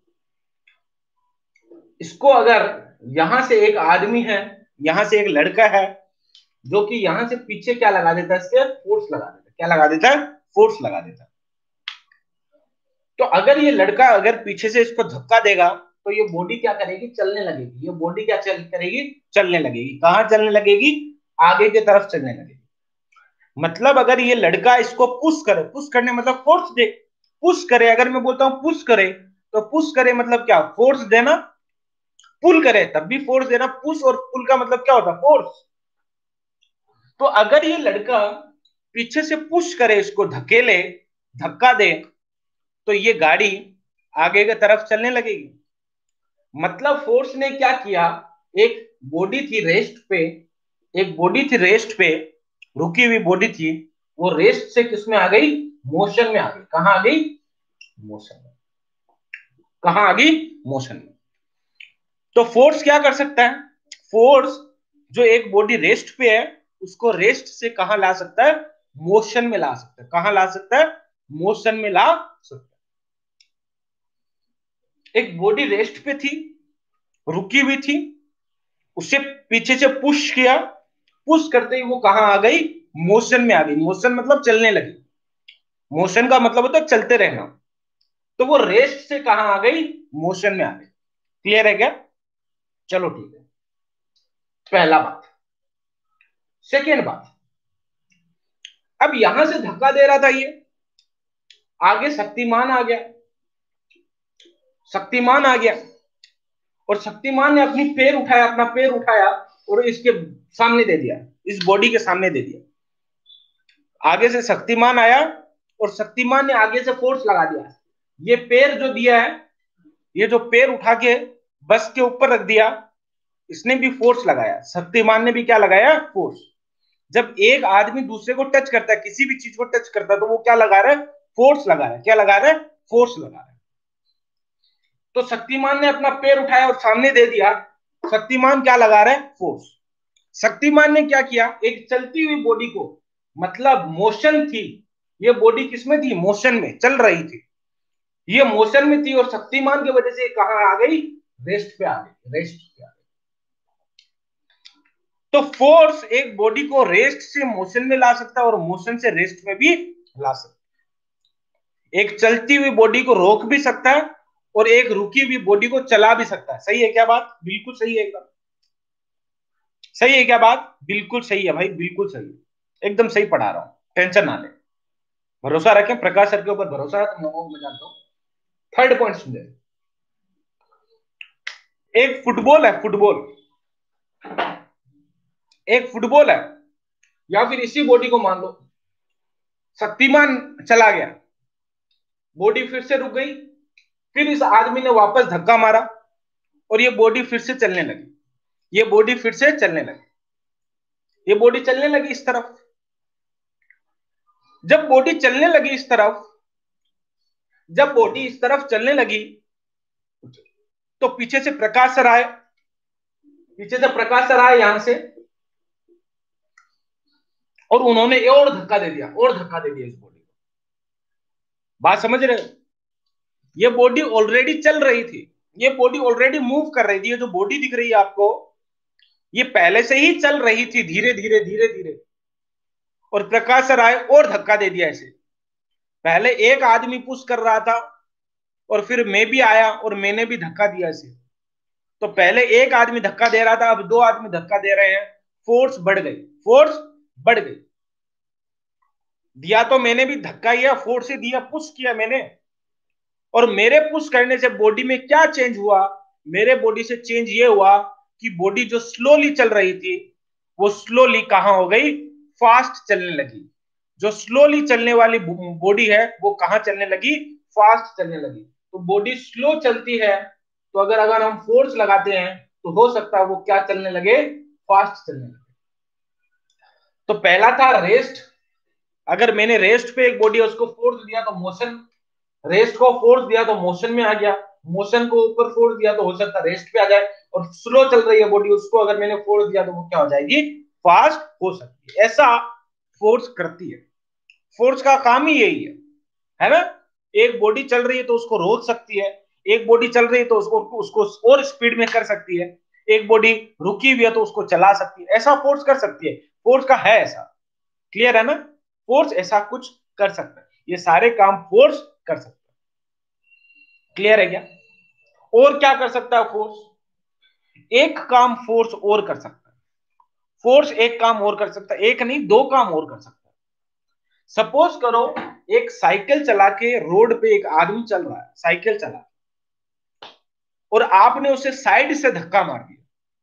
इसको अगर यहां से एक आदमी है, यहां से एक लड़का है जो कि यहां से पीछे क्या लगा देता है, इसके फोर्स लगा देता है, क्या लगा देता है, फोर्स लगा देता है। तो अगर ये लड़का अगर पीछे से इसको धक्का देगा तो ये बॉडी क्या करेगी, चलने लगेगी, ये बॉडी क्या चल करेगी, चलने लगेगी, कहां चलने लगेगी, आगे की तरफ चलने लगेगी। मतलब अगर ये लड़का इसको पुश करे, पुश करने मतलब फोर्स दे, पुश करे, अगर मैं बोलता हूं पुश करे तो पुश करे मतलब क्या, फोर्स देना, पुल करे तब भी फोर्स देना, पुश और पुल का मतलब क्या होता है, फोर्स। तो अगर ये लड़का पीछे से पुश करे, इसको धकेले, धक्का दे, तो ये गाड़ी आगे की तरफ चलने लगेगी। मतलब फोर्स ने क्या किया, एक बॉडी थी रेस्ट पे, एक बॉडी थी रेस्ट पे, रुकी हुई बॉडी थी, वो रेस्ट से किसमें आ गई, मोशन में आ गई। कहां आ गई, मोशन में। कहां आ गई, मोशन में। तो फोर्स क्या कर सकता है, फोर्स जो एक बॉडी रेस्ट पे है उसको रेस्ट से कहां ला सकता है, मोशन में ला सकता है। कहां ला सकता है, मोशन में ला सकता है। एक बॉडी रेस्ट पे थी, रुकी हुई थी, उसे पीछे से पुश किया, पुश करते ही वो कहां आ गई, मोशन में आ गई। मोशन मतलब चलने लगी। मोशन का मतलब होता है चलते रहना। तो वो रेस्ट से कहां आ गई, मोशन में आ गई। क्लियर है क्या, चलो ठीक है, पहला बात। सेकेंड बात, अब यहां से धक्का दे रहा था ये, आगे शक्तिमान आ गया, शक्तिमान आ गया, और शक्तिमान ने अपनी पैर उठाया, अपना पैर उठाया और इसके सामने दे दिया, इस बॉडी के सामने दे दिया। आगे से शक्तिमान आया और शक्तिमान ने आगे से फोर्स लगा दिया। ये पैर जो दिया है, ये जो पैर उठा के बस के ऊपर रख दिया, इसने भी फोर्स लगाया। शक्तिमान ने भी क्या लगाया, फोर्स। जब एक आदमी दूसरे को टच करता है, किसी भी चीज को टच करता है, तो वो क्या लगा रहा है, फोर्स लगा रहा है। क्या लगा रहा है, फोर्स लगा रहा है। तो शक्तिमान ने अपना पैर उठाया और सामने दे दिया, शक्तिमान क्या लगा रहा है, फोर्स। शक्तिमान ने क्या किया, एक चलती हुई बॉडी को, मतलब मोशन थी, ये बॉडी किसमें थी, मोशन में चल रही थी, ये मोशन में थी, और शक्तिमान की वजह से कहां आ गई, रेस्ट पे आ गई, रेस्ट पे आ गई। तो फोर्स एक बॉडी को रेस्ट से मोशन में ला सकता है और मोशन से रेस्ट में भी ला सकता है। एक चलती हुई बॉडी को रोक भी सकता है और एक रुकी हुई बॉडी को चला भी सकता है। सही है क्या बात, बिल्कुल सही है, एकदम सही है क्या बात, बिल्कुल सही है भाई, बिल्कुल सही है, एकदम सही पढ़ा रहा हूं, टेंशन ना ले, भरोसा रखें, प्रकाश सर के ऊपर भरोसा है तुम लोगों को, मैं जानता हूं। थर्ड पॉइंट सुन, एक फुटबॉल है, फुटबॉल, एक फुटबॉल है, या फिर इसी बॉडी को मान लो, शक्तिमान चला गया, बॉडी फिर से रुक गई, फिर इस आदमी ने वापस धक्का मारा और ये बॉडी फिर से चलने लगी, ये बॉडी फिर से चलने लगी, ये बॉडी चलने लगी इस तरफ। जब बॉडी चलने लगी इस तरफ, जब बॉडी इस तरफ चलने लगी, तो पीछे से प्रकाश सर आए, पीछे से प्रकाश सर आए यहां से, और उन्होंने और धक्का दे दिया, और धक्का दे दिया इस बॉडी को। बात समझ रहे हो, ये बॉडी ऑलरेडी चल रही थी, ये बॉडी ऑलरेडी मूव कर रही थी, ये जो बॉडी दिख रही है आपको, ये पहले से ही चल रही थी, धीरे धीरे धीरे धीरे, और प्रकाश सर आए और धक्का दे दिया इसे। पहले एक आदमी पुश कर रहा था और फिर मैं भी आया और मैंने भी धक्का दिया इसे। तो पहले एक आदमी धक्का दे रहा था, अब दो आदमी धक्का दे रहे हैं, फोर्स बढ़ गई, फोर्स बढ़ गई। दिया तो मैंने भी धक्का दिया, फोर्स से दिया, पुश किया मैंने, और मेरे पुश करने से बॉडी में क्या चेंज हुआ, मेरे बॉडी से चेंज ये हुआ कि बॉडी जो स्लोली चल रही थी वो स्लोली कहां हो गई, फास्ट चलने लगी। जो स्लोली चलने वाली बॉडी है वो कहां चलने लगी, फास्ट चलने लगी। तो बॉडी स्लो चलती है, तो अगर अगर हम फोर्स लगाते हैं तो हो सकता है वो क्या चलने लगे, फास्ट चलने लगे। तो पहला था रेस्ट, अगर मैंने रेस्ट पे एक बॉडी है उसको फोर्स दिया तो मोशन, रेस्ट को फोर्स दिया तो मोशन में आ गया, मोशन को ऊपर फोर्स दिया तो हो सकता है रेस्ट पे आ जाए, और स्लो चल रही है बॉडी उसको अगर मैंने फोर्स दिया तो वो क्या हो जाएगी, फास्ट हो सकती है। ऐसा फोर्स करती है, फोर्स का काम ही यही है है ना। एक बॉडी चल रही है तो उसको रोक सकती है, एक बॉडी चल रही है तो उसको उसको और स्पीड में कर सकती है, एक बॉडी रुकी हुई है तो उसको चला सकती है, ऐसा फोर्स कर सकती है, फोर्स का है ऐसा। क्लियर है ना, फोर्स ऐसा कुछ कर सकता है, ये सारे काम फोर्स कर सकता है। क्लियर है क्या, और क्या कर सकता है फोर्स, एक काम फोर्स और कर सकता है, फोर्स एक काम और कर सकता है, एक नहीं दो काम और कर सकता है। सपोज करो एक साइकिल चला के रोड पे एक आदमी चल रहा है, साइकिल चला, और आपने उसे साइड से धक्का मार दिया,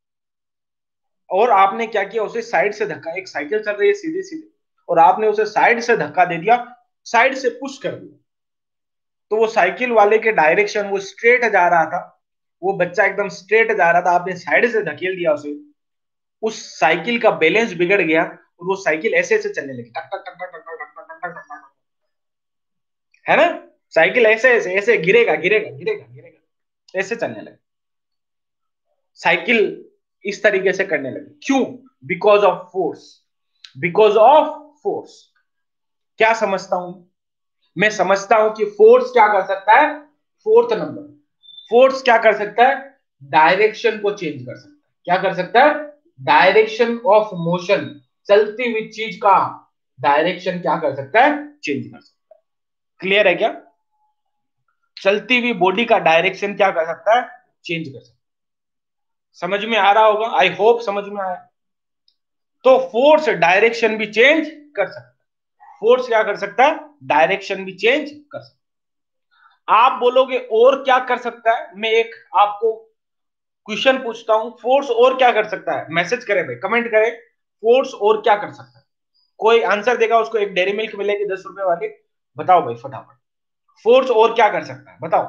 और आपने क्या किया, उसे साइड से धक्का, एक साइकिल चल रही है सीधे सीधे और आपने उसे साइड से धक्का दे दिया, साइड से पुश कर दिया, तो वो साइकिल वाले के डायरेक्शन, वो स्ट्रेट जा रहा था, वो बच्चा एकदम स्ट्रेट जा रहा था, आपने साइड से धकेल दिया उसे, उस साइकिल का बैलेंस बिगड़ गया और वो साइकिल ऐसे ऐसे चलने लगी, टक टक टक टक टक टक टक टक टक टक, है ना। साइकिल ऐसे ऐसे ऐसे गिरेगा गिरेगा गिरेगा गिरेगा ऐसे चलने लगी साइकिल, इस तरीके से करने लगी। क्यों? Because of force, because of force. क्या समझता हूं मैं? समझता हूं कि फोर्स क्या कर सकता है? फोर्थ नंबर, फोर्स क्या कर सकता है? डायरेक्शन को चेंज कर सकता है। क्या कर सकता है? डायरेक्शन ऑफ मोशन, चलती हुई चीज का डायरेक्शन क्या कर सकता है? चेंज कर सकता है। क्लियर है क्या? चलती हुई बॉडी का डायरेक्शन क्या कर सकता है? चेंज कर सकता है। समझ में आ रहा होगा, आई होप समझ में आया। तो फोर्स डायरेक्शन भी चेंज कर सकता है। फोर्स क्या कर सकता है? डायरेक्शन भी चेंज कर सकता है। आप बोलोगे और क्या कर सकता है? मैं एक आपको क्वेश्चन पूछता हूं, फोर्स और क्या कर सकता है? मैसेज करें भाई, कमेंट करें, फोर्स और क्या कर सकता है। कोई आंसर देगा उसको एक डेयरी मिल्क मिलेगी दस रुपए वाली। बताओ भाई फटाफट, फोर्स और क्या कर सकता है, बताओ।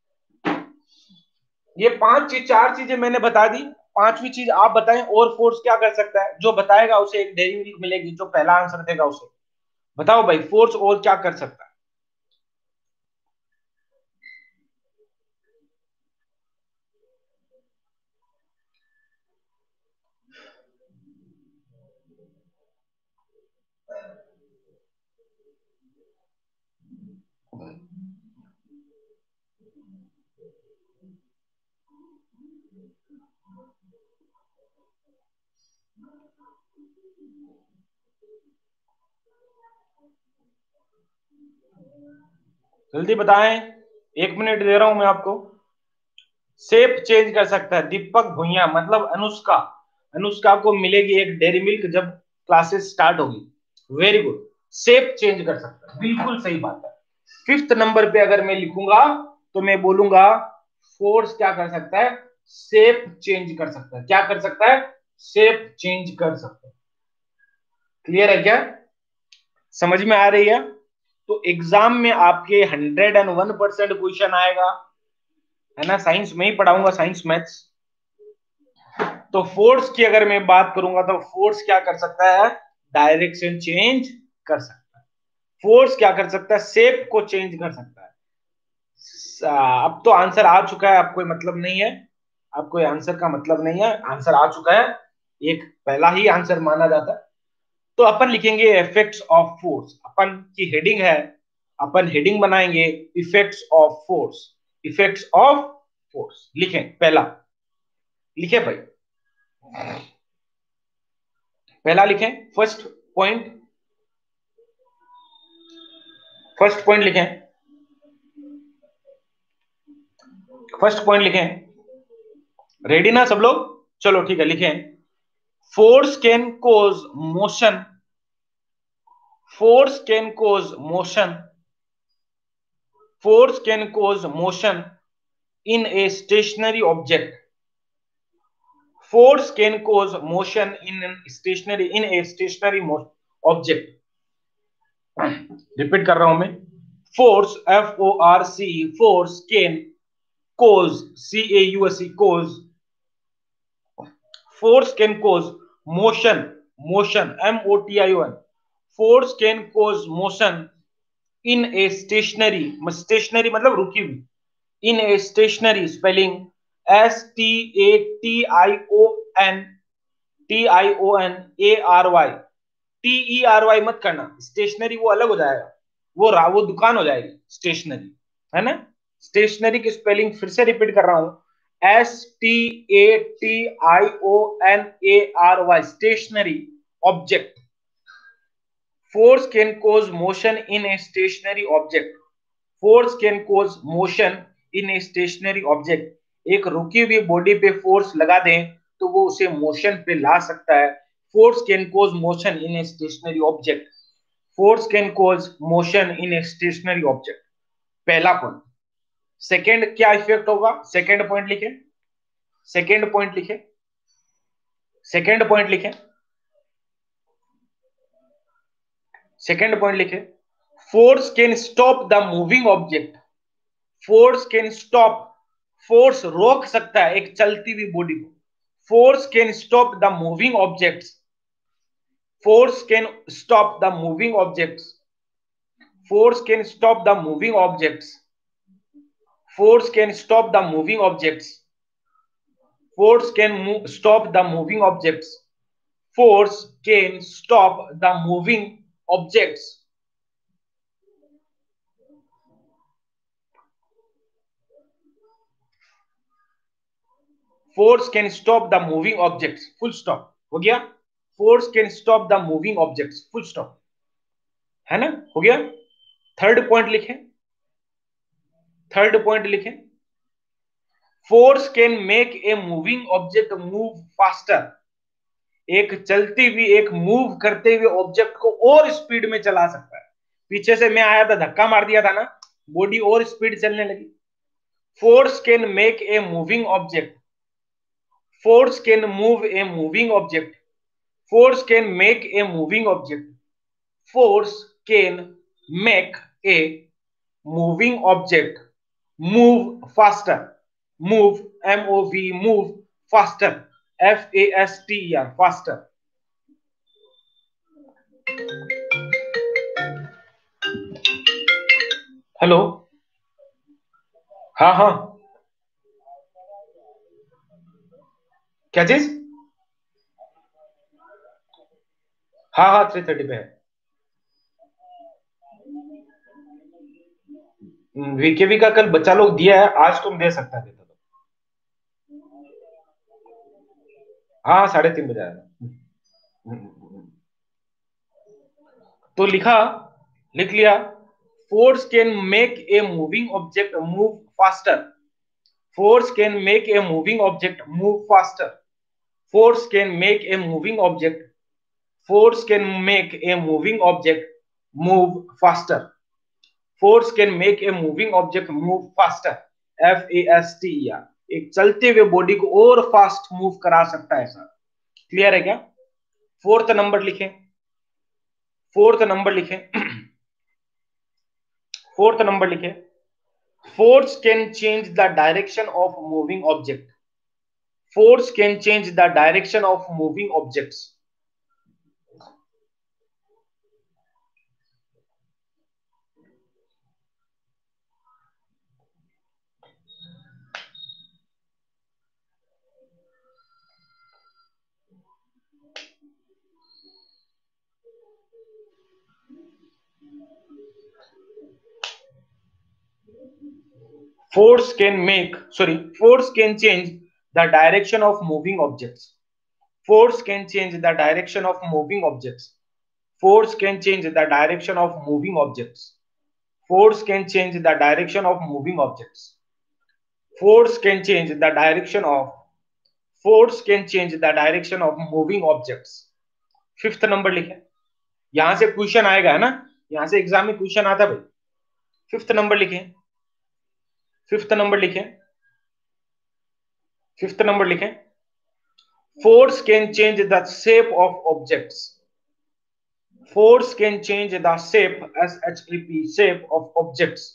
ये पांच चीज, चार चीजें मैंने बता दी, पांचवी चीज आप बताएं और फोर्स क्या कर सकता है। जो बताएगा उसे एक डेयरी मिल्क मिलेगी, जो पहला आंसर देगा उसे। बताओ भाई, फोर्स और क्या कर सकता है। जल्दी बताएं, एक मिनट दे रहा हूं मैं आपको। शेप चेंज कर सकता है, दीपक भुइया मतलब अनुष्का, अनुष्का को मिलेगी एक डेयरी मिल्क जब क्लासेस स्टार्ट होगी। वेरी गुड, शेप चेंज कर सकता है, बिल्कुल सही बात है। फिफ्थ नंबर पे अगर मैं लिखूंगा तो मैं बोलूंगा फोर्स क्या कर सकता है? शेप चेंज कर सकता है। क्या कर सकता है? शेप चेंज कर सकता है। क्लियर है क्या? समझ में आ रही है? तो एग्जाम में आपके hundred and one percent question आएगा, है ना। साइंस में ही पढ़ाऊंगा, साइंस मैथ्स। तो फोर्स की अगर मैं बात करूंगा तो फोर्स क्या कर सकता है? डायरेक्शन चेंज कर सकता है। फोर्स क्या कर सकता है? शेप को चेंज कर सकता है। स- आ, अब तो आंसर आ चुका है, अब कोई मतलब नहीं है, अब कोई आंसर का मतलब नहीं है, आंसर आ चुका है, एक पहला ही आंसर माना जाता है। तो अपन लिखेंगे इफेक्ट्स ऑफ फोर्स, अपन की हेडिंग है, अपन हेडिंग बनाएंगे effects of force, effects of force लिखें पहला। लिखे भाई, पहला लिखें, फर्स्ट पॉइंट, फर्स्ट पॉइंट लिखें, फर्स्ट पॉइंट लिखें। रेडी ना सब लोग? चलो ठीक है, लिखें। Force can cause motion, force can cause motion, force can cause motion in a stationary object, force can cause motion in an stationary in a stationary object। Repeat कर रहा हूं मैं, force F O R C, force can cause C A U S E cause, force can cause motion, motion m o t i o n, force can cause motion in a stationary, stationary मतलब रुकी हुई, in a stationary spelling S T A T I O N T I O N A R Y, T E R Y मत करना, स्टेशनरी वो अलग हो जाएगा, वो रा, वो दुकान हो जाएगी स्टेशनरी, है ना। स्टेशनरी की स्पेलिंग फिर से रिपीट कर रहा हूं, S T A T I O N A R Y, stationary object. Force can cause motion in a stationary object, force can cause motion in a stationary object. एक रुकी हुई बॉडी पे फोर्स लगा दें तो वो उसे मोशन पे ला सकता है। Force can cause motion in a stationary object, force can cause motion in a stationary object, पहला पॉइंट। सेकेंड क्या इफेक्ट होगा? सेकेंड पॉइंट लिखे, सेकेंड पॉइंट लिखे, सेकेंड पॉइंट लिखे, सेकेंड पॉइंट लिखे। Force can stop the moving object, force can stop, force रोक सकता है एक चलती हुई बॉडी को। Force can stop the moving objects, force can stop the moving objects, force can stop the moving objects, force can stop the moving objects, force can stop the moving objects, force can stop the moving objects, force can stop the moving objects, full stop हो गया। Force can stop the moving objects, full stop, है ना, हो गया। थर्ड पॉइंट लिखें, थर्ड पॉइंट लिखें, force can make a moving object move faster, एक चलती हुई एक मूव करते हुए ऑब्जेक्ट को और स्पीड में चला सकता है। पीछे से मैं आया था, धक्का मार दिया था ना, बॉडी और स्पीड चलने लगी। Force can make a moving object, force can move a moving object, force can make a moving object, force can make a moving object move faster, move M O V move faster, F A S T R faster. Hello, हाँ हाँ, क्या चीज? हाँ हाँ, थ्री थर्टी पे है। वीकेवी का कल बच्चा लोग दिया है, आज तुम दे सकता है, देता तो। हाँ, साढ़े तीन बजे आएगा। तो लिखा, लिख लिया, force can make a moving object move faster, force can make a moving object move faster, force can make a moving object, force can make a moving object move faster, force can make a moving object move faster, F A S T R, एक चलते हुए बॉडी को और फास्ट मूव करा सकता है सर। क्लियर है क्या? फोर्थ नंबर लिखें, फोर्थ नंबर लिखें, फोर्थ नंबर लिखें, force can change the direction of moving object, force can change the direction of moving objects, force can make sorry force can change the direction of moving objects, force can change the direction of moving objects, force can change the direction of moving objects, force can change the direction of moving objects, force can change the direction of force can change the direction of moving objects। Fifth number लिखे, यहां से क्वेश्चन आएगा, है ना, यहां से एग्जाम में क्वेश्चन आता भाई। फिफ्थ नंबर लिखे, फिफ्थ नंबर लिखे, फिफ्थ नंबर लिखे, force can change the shape of objects, force can change the shape, S H A P, shape of objects,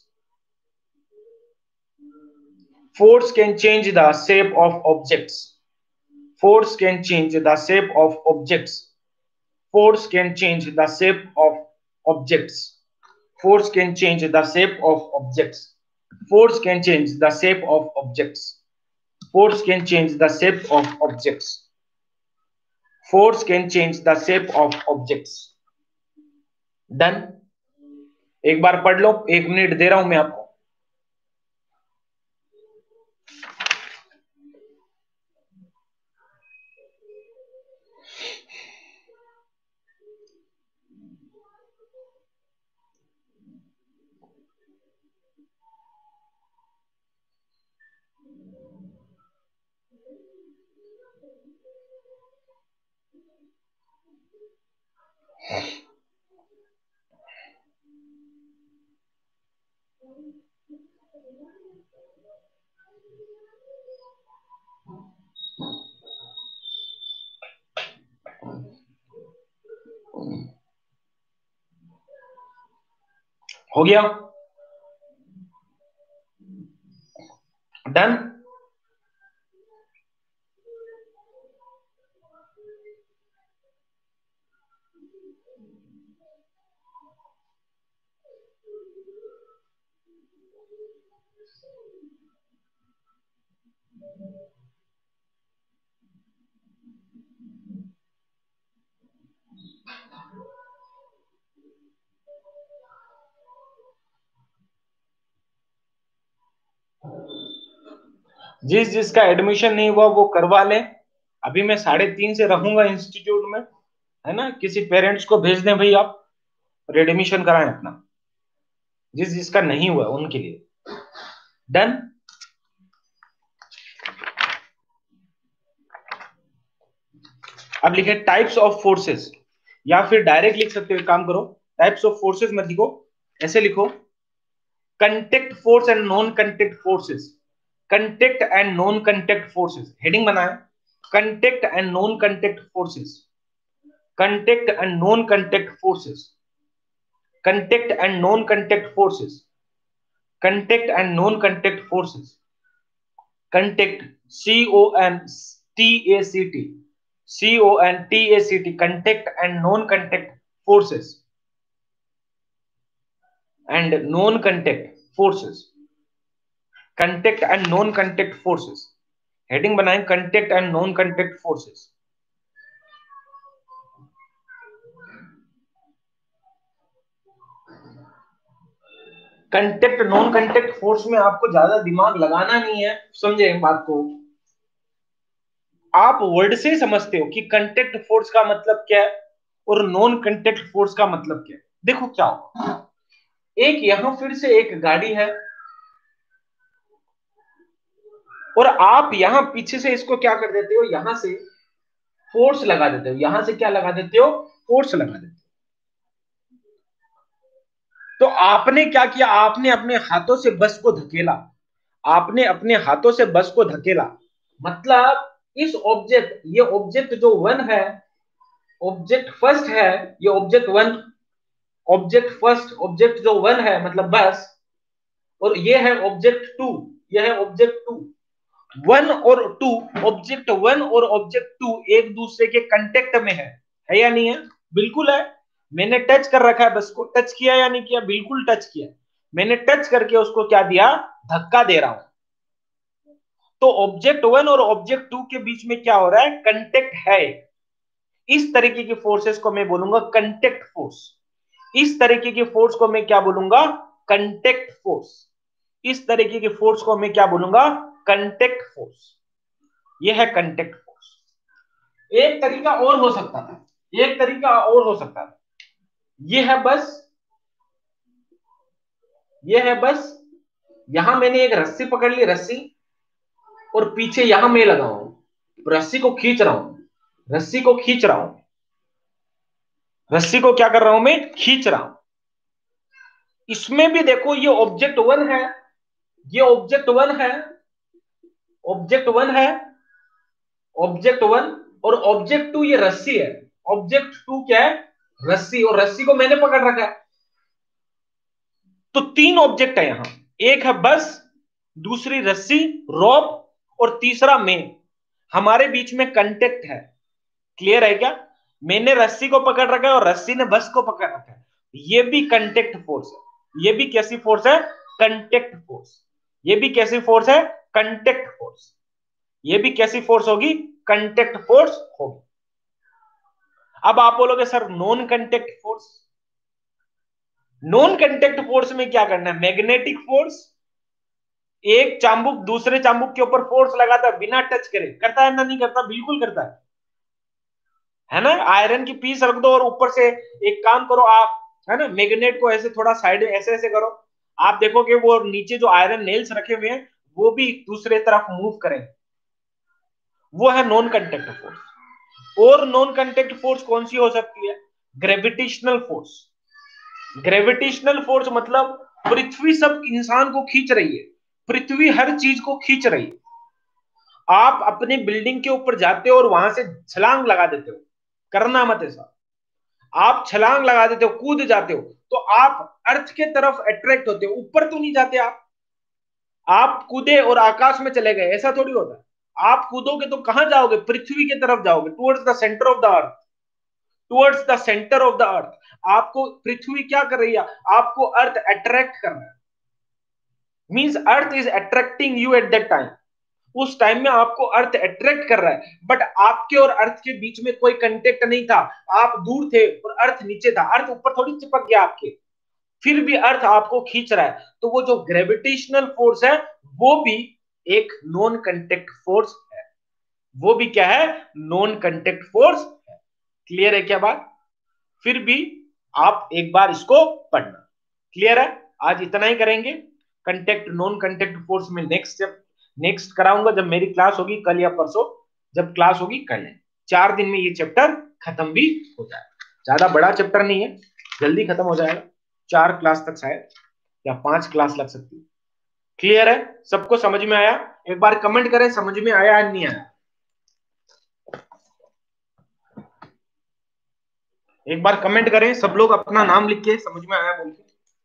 force can change the shape of objects, force can change the shape of objects, force can change the shape of objects, force can change the shape of objects, force can change the shape of objects, force can change the shape of objects, force can change the shape of objects। Done? एक बार पढ़ लो, एक मिनट दे रहा हूं मैं आपको। हो गया? डन। जिस जिसका एडमिशन नहीं हुआ वो करवा ले। अभी मैं साढ़े तीन से रहूंगा इंस्टीट्यूट में, है ना। किसी पेरेंट्स को भेज दें भाई आप, और एडमिशन कराएं अपना, जिस जिसका नहीं हुआ उनके लिए। डन। अब लिखे टाइप्स ऑफ फोर्सेस, या फिर डायरेक्ट लिख सकते हो, काम करो, टाइप्स ऑफ फोर्सेस मत लिखो, ऐसे लिखो, contact force and non contact forces. Contact and non contact forces, heading बनाए, contact and non contact forces, contact and non contact forces, contact and non contact forces, contact and non contact forces, contact, C O N T A C T, C O N T A C T, contact and non-contact forces and non-contact forces, contact and non-contact forces, heading बनाएं, contact and non-contact forces। Contact non contact force में आपको ज्यादा दिमाग लगाना नहीं है, समझे बात को। आप वर्ड से समझते हो कि कंटेक्ट फोर्स का मतलब क्या है और नॉन कंटेक्ट फोर्स का मतलब क्या है। देखो क्या हो, एक यहां फिर से एक गाड़ी है, और आप यहां पीछे से इसको क्या कर देते हो, यहां से फोर्स लगा देते हो, यहां से क्या लगा देते हो, फोर्स लगा देते हो। तो आपने क्या किया, आपने अपने हाथों से बस को धकेला, आपने अपने हाथों से बस को धकेला, मतलब इस ऑब्जेक्ट, ये ऑब्जेक्ट जो वन है, ऑब्जेक्ट फर्स्ट है, ये object one, object first, object जो वन है मतलब बस, और ये है ऑब्जेक्ट टू, ये है ऑब्जेक्ट टू। वन और टू, ऑब्जेक्ट वन और ऑब्जेक्ट टू एक दूसरे के कांटेक्ट में है है या नहीं है? बिल्कुल है। मैंने टच कर रखा है बस को, टच किया या नहीं किया? बिल्कुल टच किया। मैंने टच करके उसको क्या दिया, धक्का दे रहा हूं। तो ऑब्जेक्ट वन और ऑब्जेक्ट टू के बीच में क्या हो रहा है, कंटेक्ट है। इस तरीके की फोर्सेस को मैं बोलूंगा कंटेक्ट फोर्स। इस तरीके की फोर्स को मैं क्या बोलूंगा, कंटेक्ट फोर्स। इस तरीके की फोर्स को मैं क्या बोलूंगा, कंटेक्ट फोर्स। यह है कंटेक्ट फोर्स। एक तरीका और हो सकता था, एक तरीका और हो सकता था, यह है बस, यह है बस, यहां मैंने एक रस्सी पकड़ ली, रस्सी, और पीछे यहां मैं लगा हूं, रस्सी को खींच रहा हूं, रस्सी को खींच रहा हूं, रस्सी को क्या कर रहा हूं, मैं खींच रहा हूं। इसमें भी देखो, ये ऑब्जेक्ट वन है, ये ऑब्जेक्ट वन है, ऑब्जेक्ट वन है, ऑब्जेक्ट वन, और ऑब्जेक्ट टू ये रस्सी है। ऑब्जेक्ट टू क्या है, रस्सी, और रस्सी को मैंने पकड़ रखा है। तो तीन ऑब्जेक्ट है यहां, एक है बस, दूसरी रस्सी रॉप, और तीसरा मैं। हमारे बीच में कंटेक्ट है। क्लियर है क्या? मैंने रस्सी को पकड़ रखा है और रस्सी ने बस को पकड़ रखा है। ये भी कंटेक्ट फोर्स है। ये भी कैसी फोर्स है, कंटेक्ट फोर्स। ये भी कैसी फोर्स है, कंटेक्ट फोर्स। ये भी कैसी फोर्स होगी, कंटेक्ट फोर्स होगी। अब आप बोलोगे sir non contact force, non contact force में क्या करना है, मैग्नेटिक फोर्स। एक चाबुक दूसरे चाबुक के ऊपर फोर्स लगाता है बिना टच करे, करता है ना, नहीं करता? बिल्कुल करता है, है ना। आयरन की पीस रख दो और ऊपर से एक काम करो आप, है ना, मैग्नेट को ऐसे थोड़ा साइड में ऐसे ऐसे करो, आप देखोगे वो नीचे जो आयरन नेल्स रखे हुए हैं वो भी दूसरे तरफ मूव करेंगे। वो है नॉन कंटेक्ट फोर्स। और नॉन कंटेक्ट फोर्स कौन सी हो सकती है, ग्रेविटेशनल फोर्स। ग्रेविटेशनल फोर्स मतलब पृथ्वी सब इंसान को खींच रही है, पृथ्वी हर चीज को खींच रही है। आप अपने बिल्डिंग के ऊपर जाते हो और वहां से छलांग लगा देते हो, करना मत ऐसा। आप छलांग लगा देते हो, कूद जाते हो, तो आप अर्थ के तरफ अट्रैक्ट होते हो, ऊपर तो नहीं जाते आप। आप कूदे और आकाश में चले गए, ऐसा थोड़ी होता है। आप कूदोगे तो कहां जाओगे? पृथ्वी की तरफ जाओगे, towards the centre of the earth, towards the centre of the earth. आपको पृथ्वी क्या कर रही है? आपको अर्थ अट्रैक्ट कर रहा है, means earth is attracting you at that time. उस टाइम में आपको अर्थ अट्रैक्ट कर रहा है, बट आपके और अर्थ के बीच में कोई कंटेक्ट नहीं था। आप दूर थे और अर्थ नीचे था, अर्थ ऊपर थोड़ी चिपक गया आपके, फिर भी अर्थ आपको खींच रहा है। तो वो जो ग्रेविटेशनल फोर्स है वो भी एक नॉन कंटेक्ट फोर्स है, वो भी क्या है? नॉन कंटेक्ट फोर्स है। क्लियर है क्या बात? फिर भी आप एक बार इसको पढ़ना। क्लियर है? आज इतना ही करेंगे। कंटेक्ट नॉन कंटेक्ट फोर्स में नेक्स्ट जब नेक्स्ट कराऊंगा, जब मेरी क्लास होगी कल या परसों, जब क्लास होगी कल है। चार दिन में ये चैप्टर खत्म भी हो जाएगा। ज्यादा बड़ा चैप्टर नहीं है, जल्दी खत्म हो जाएगा। चार क्लास तक शायद या पांच क्लास लग सकती है। क्लियर है? सबको समझ में आया? एक बार कमेंट करें समझ में आया या नहीं आया। एक बार कमेंट करें सब लोग, अपना नाम लिख के समझ में आया बोल के।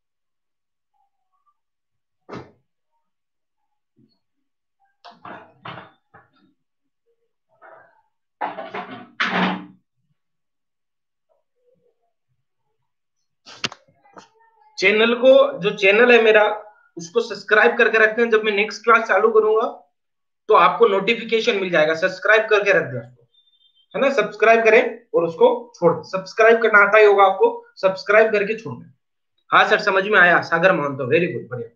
चैनल को, जो चैनल है मेरा, उसको सब्सक्राइब करके रखते हैं। जब मैं नेक्स्ट क्लास चालू करूंगा तो आपको नोटिफिकेशन मिल जाएगा। सब्सक्राइब करके रख दें उसको, है ना? सब्सक्राइब करें और उसको छोड़ दें। सब्सक्राइब करना आता ही होगा आपको, सब्सक्राइब करके छोड़ दें। हाँ सर समझ में आया, सागर महंतो, वेरी गुड, बढ़िया।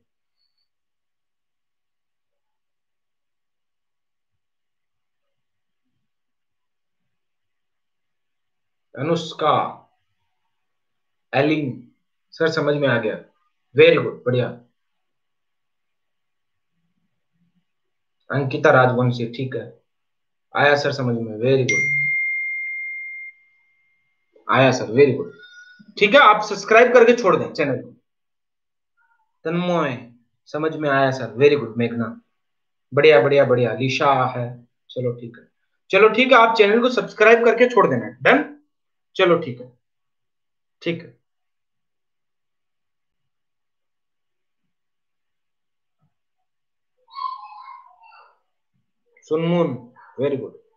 अनुष्का, एलिन, सर समझ में आ गया, वेरी गुड, बढ़िया। अंकिता राजवंशी, ठीक है, आया सर समझ में, वेरी गुड, आया सर, वेरी गुड। ठीक है, आप सब्सक्राइब करके छोड़ दें चैनल को। तन्मय, समझ में आया सर, वेरी गुड। मेघना, बढ़िया बढ़िया बढ़िया। लिशा है, चलो ठीक है, चलो ठीक है, आप चैनल को सब्सक्राइब करके छोड़ देना, डन। चलो ठीक है, ठीक है। Sunmun, very good.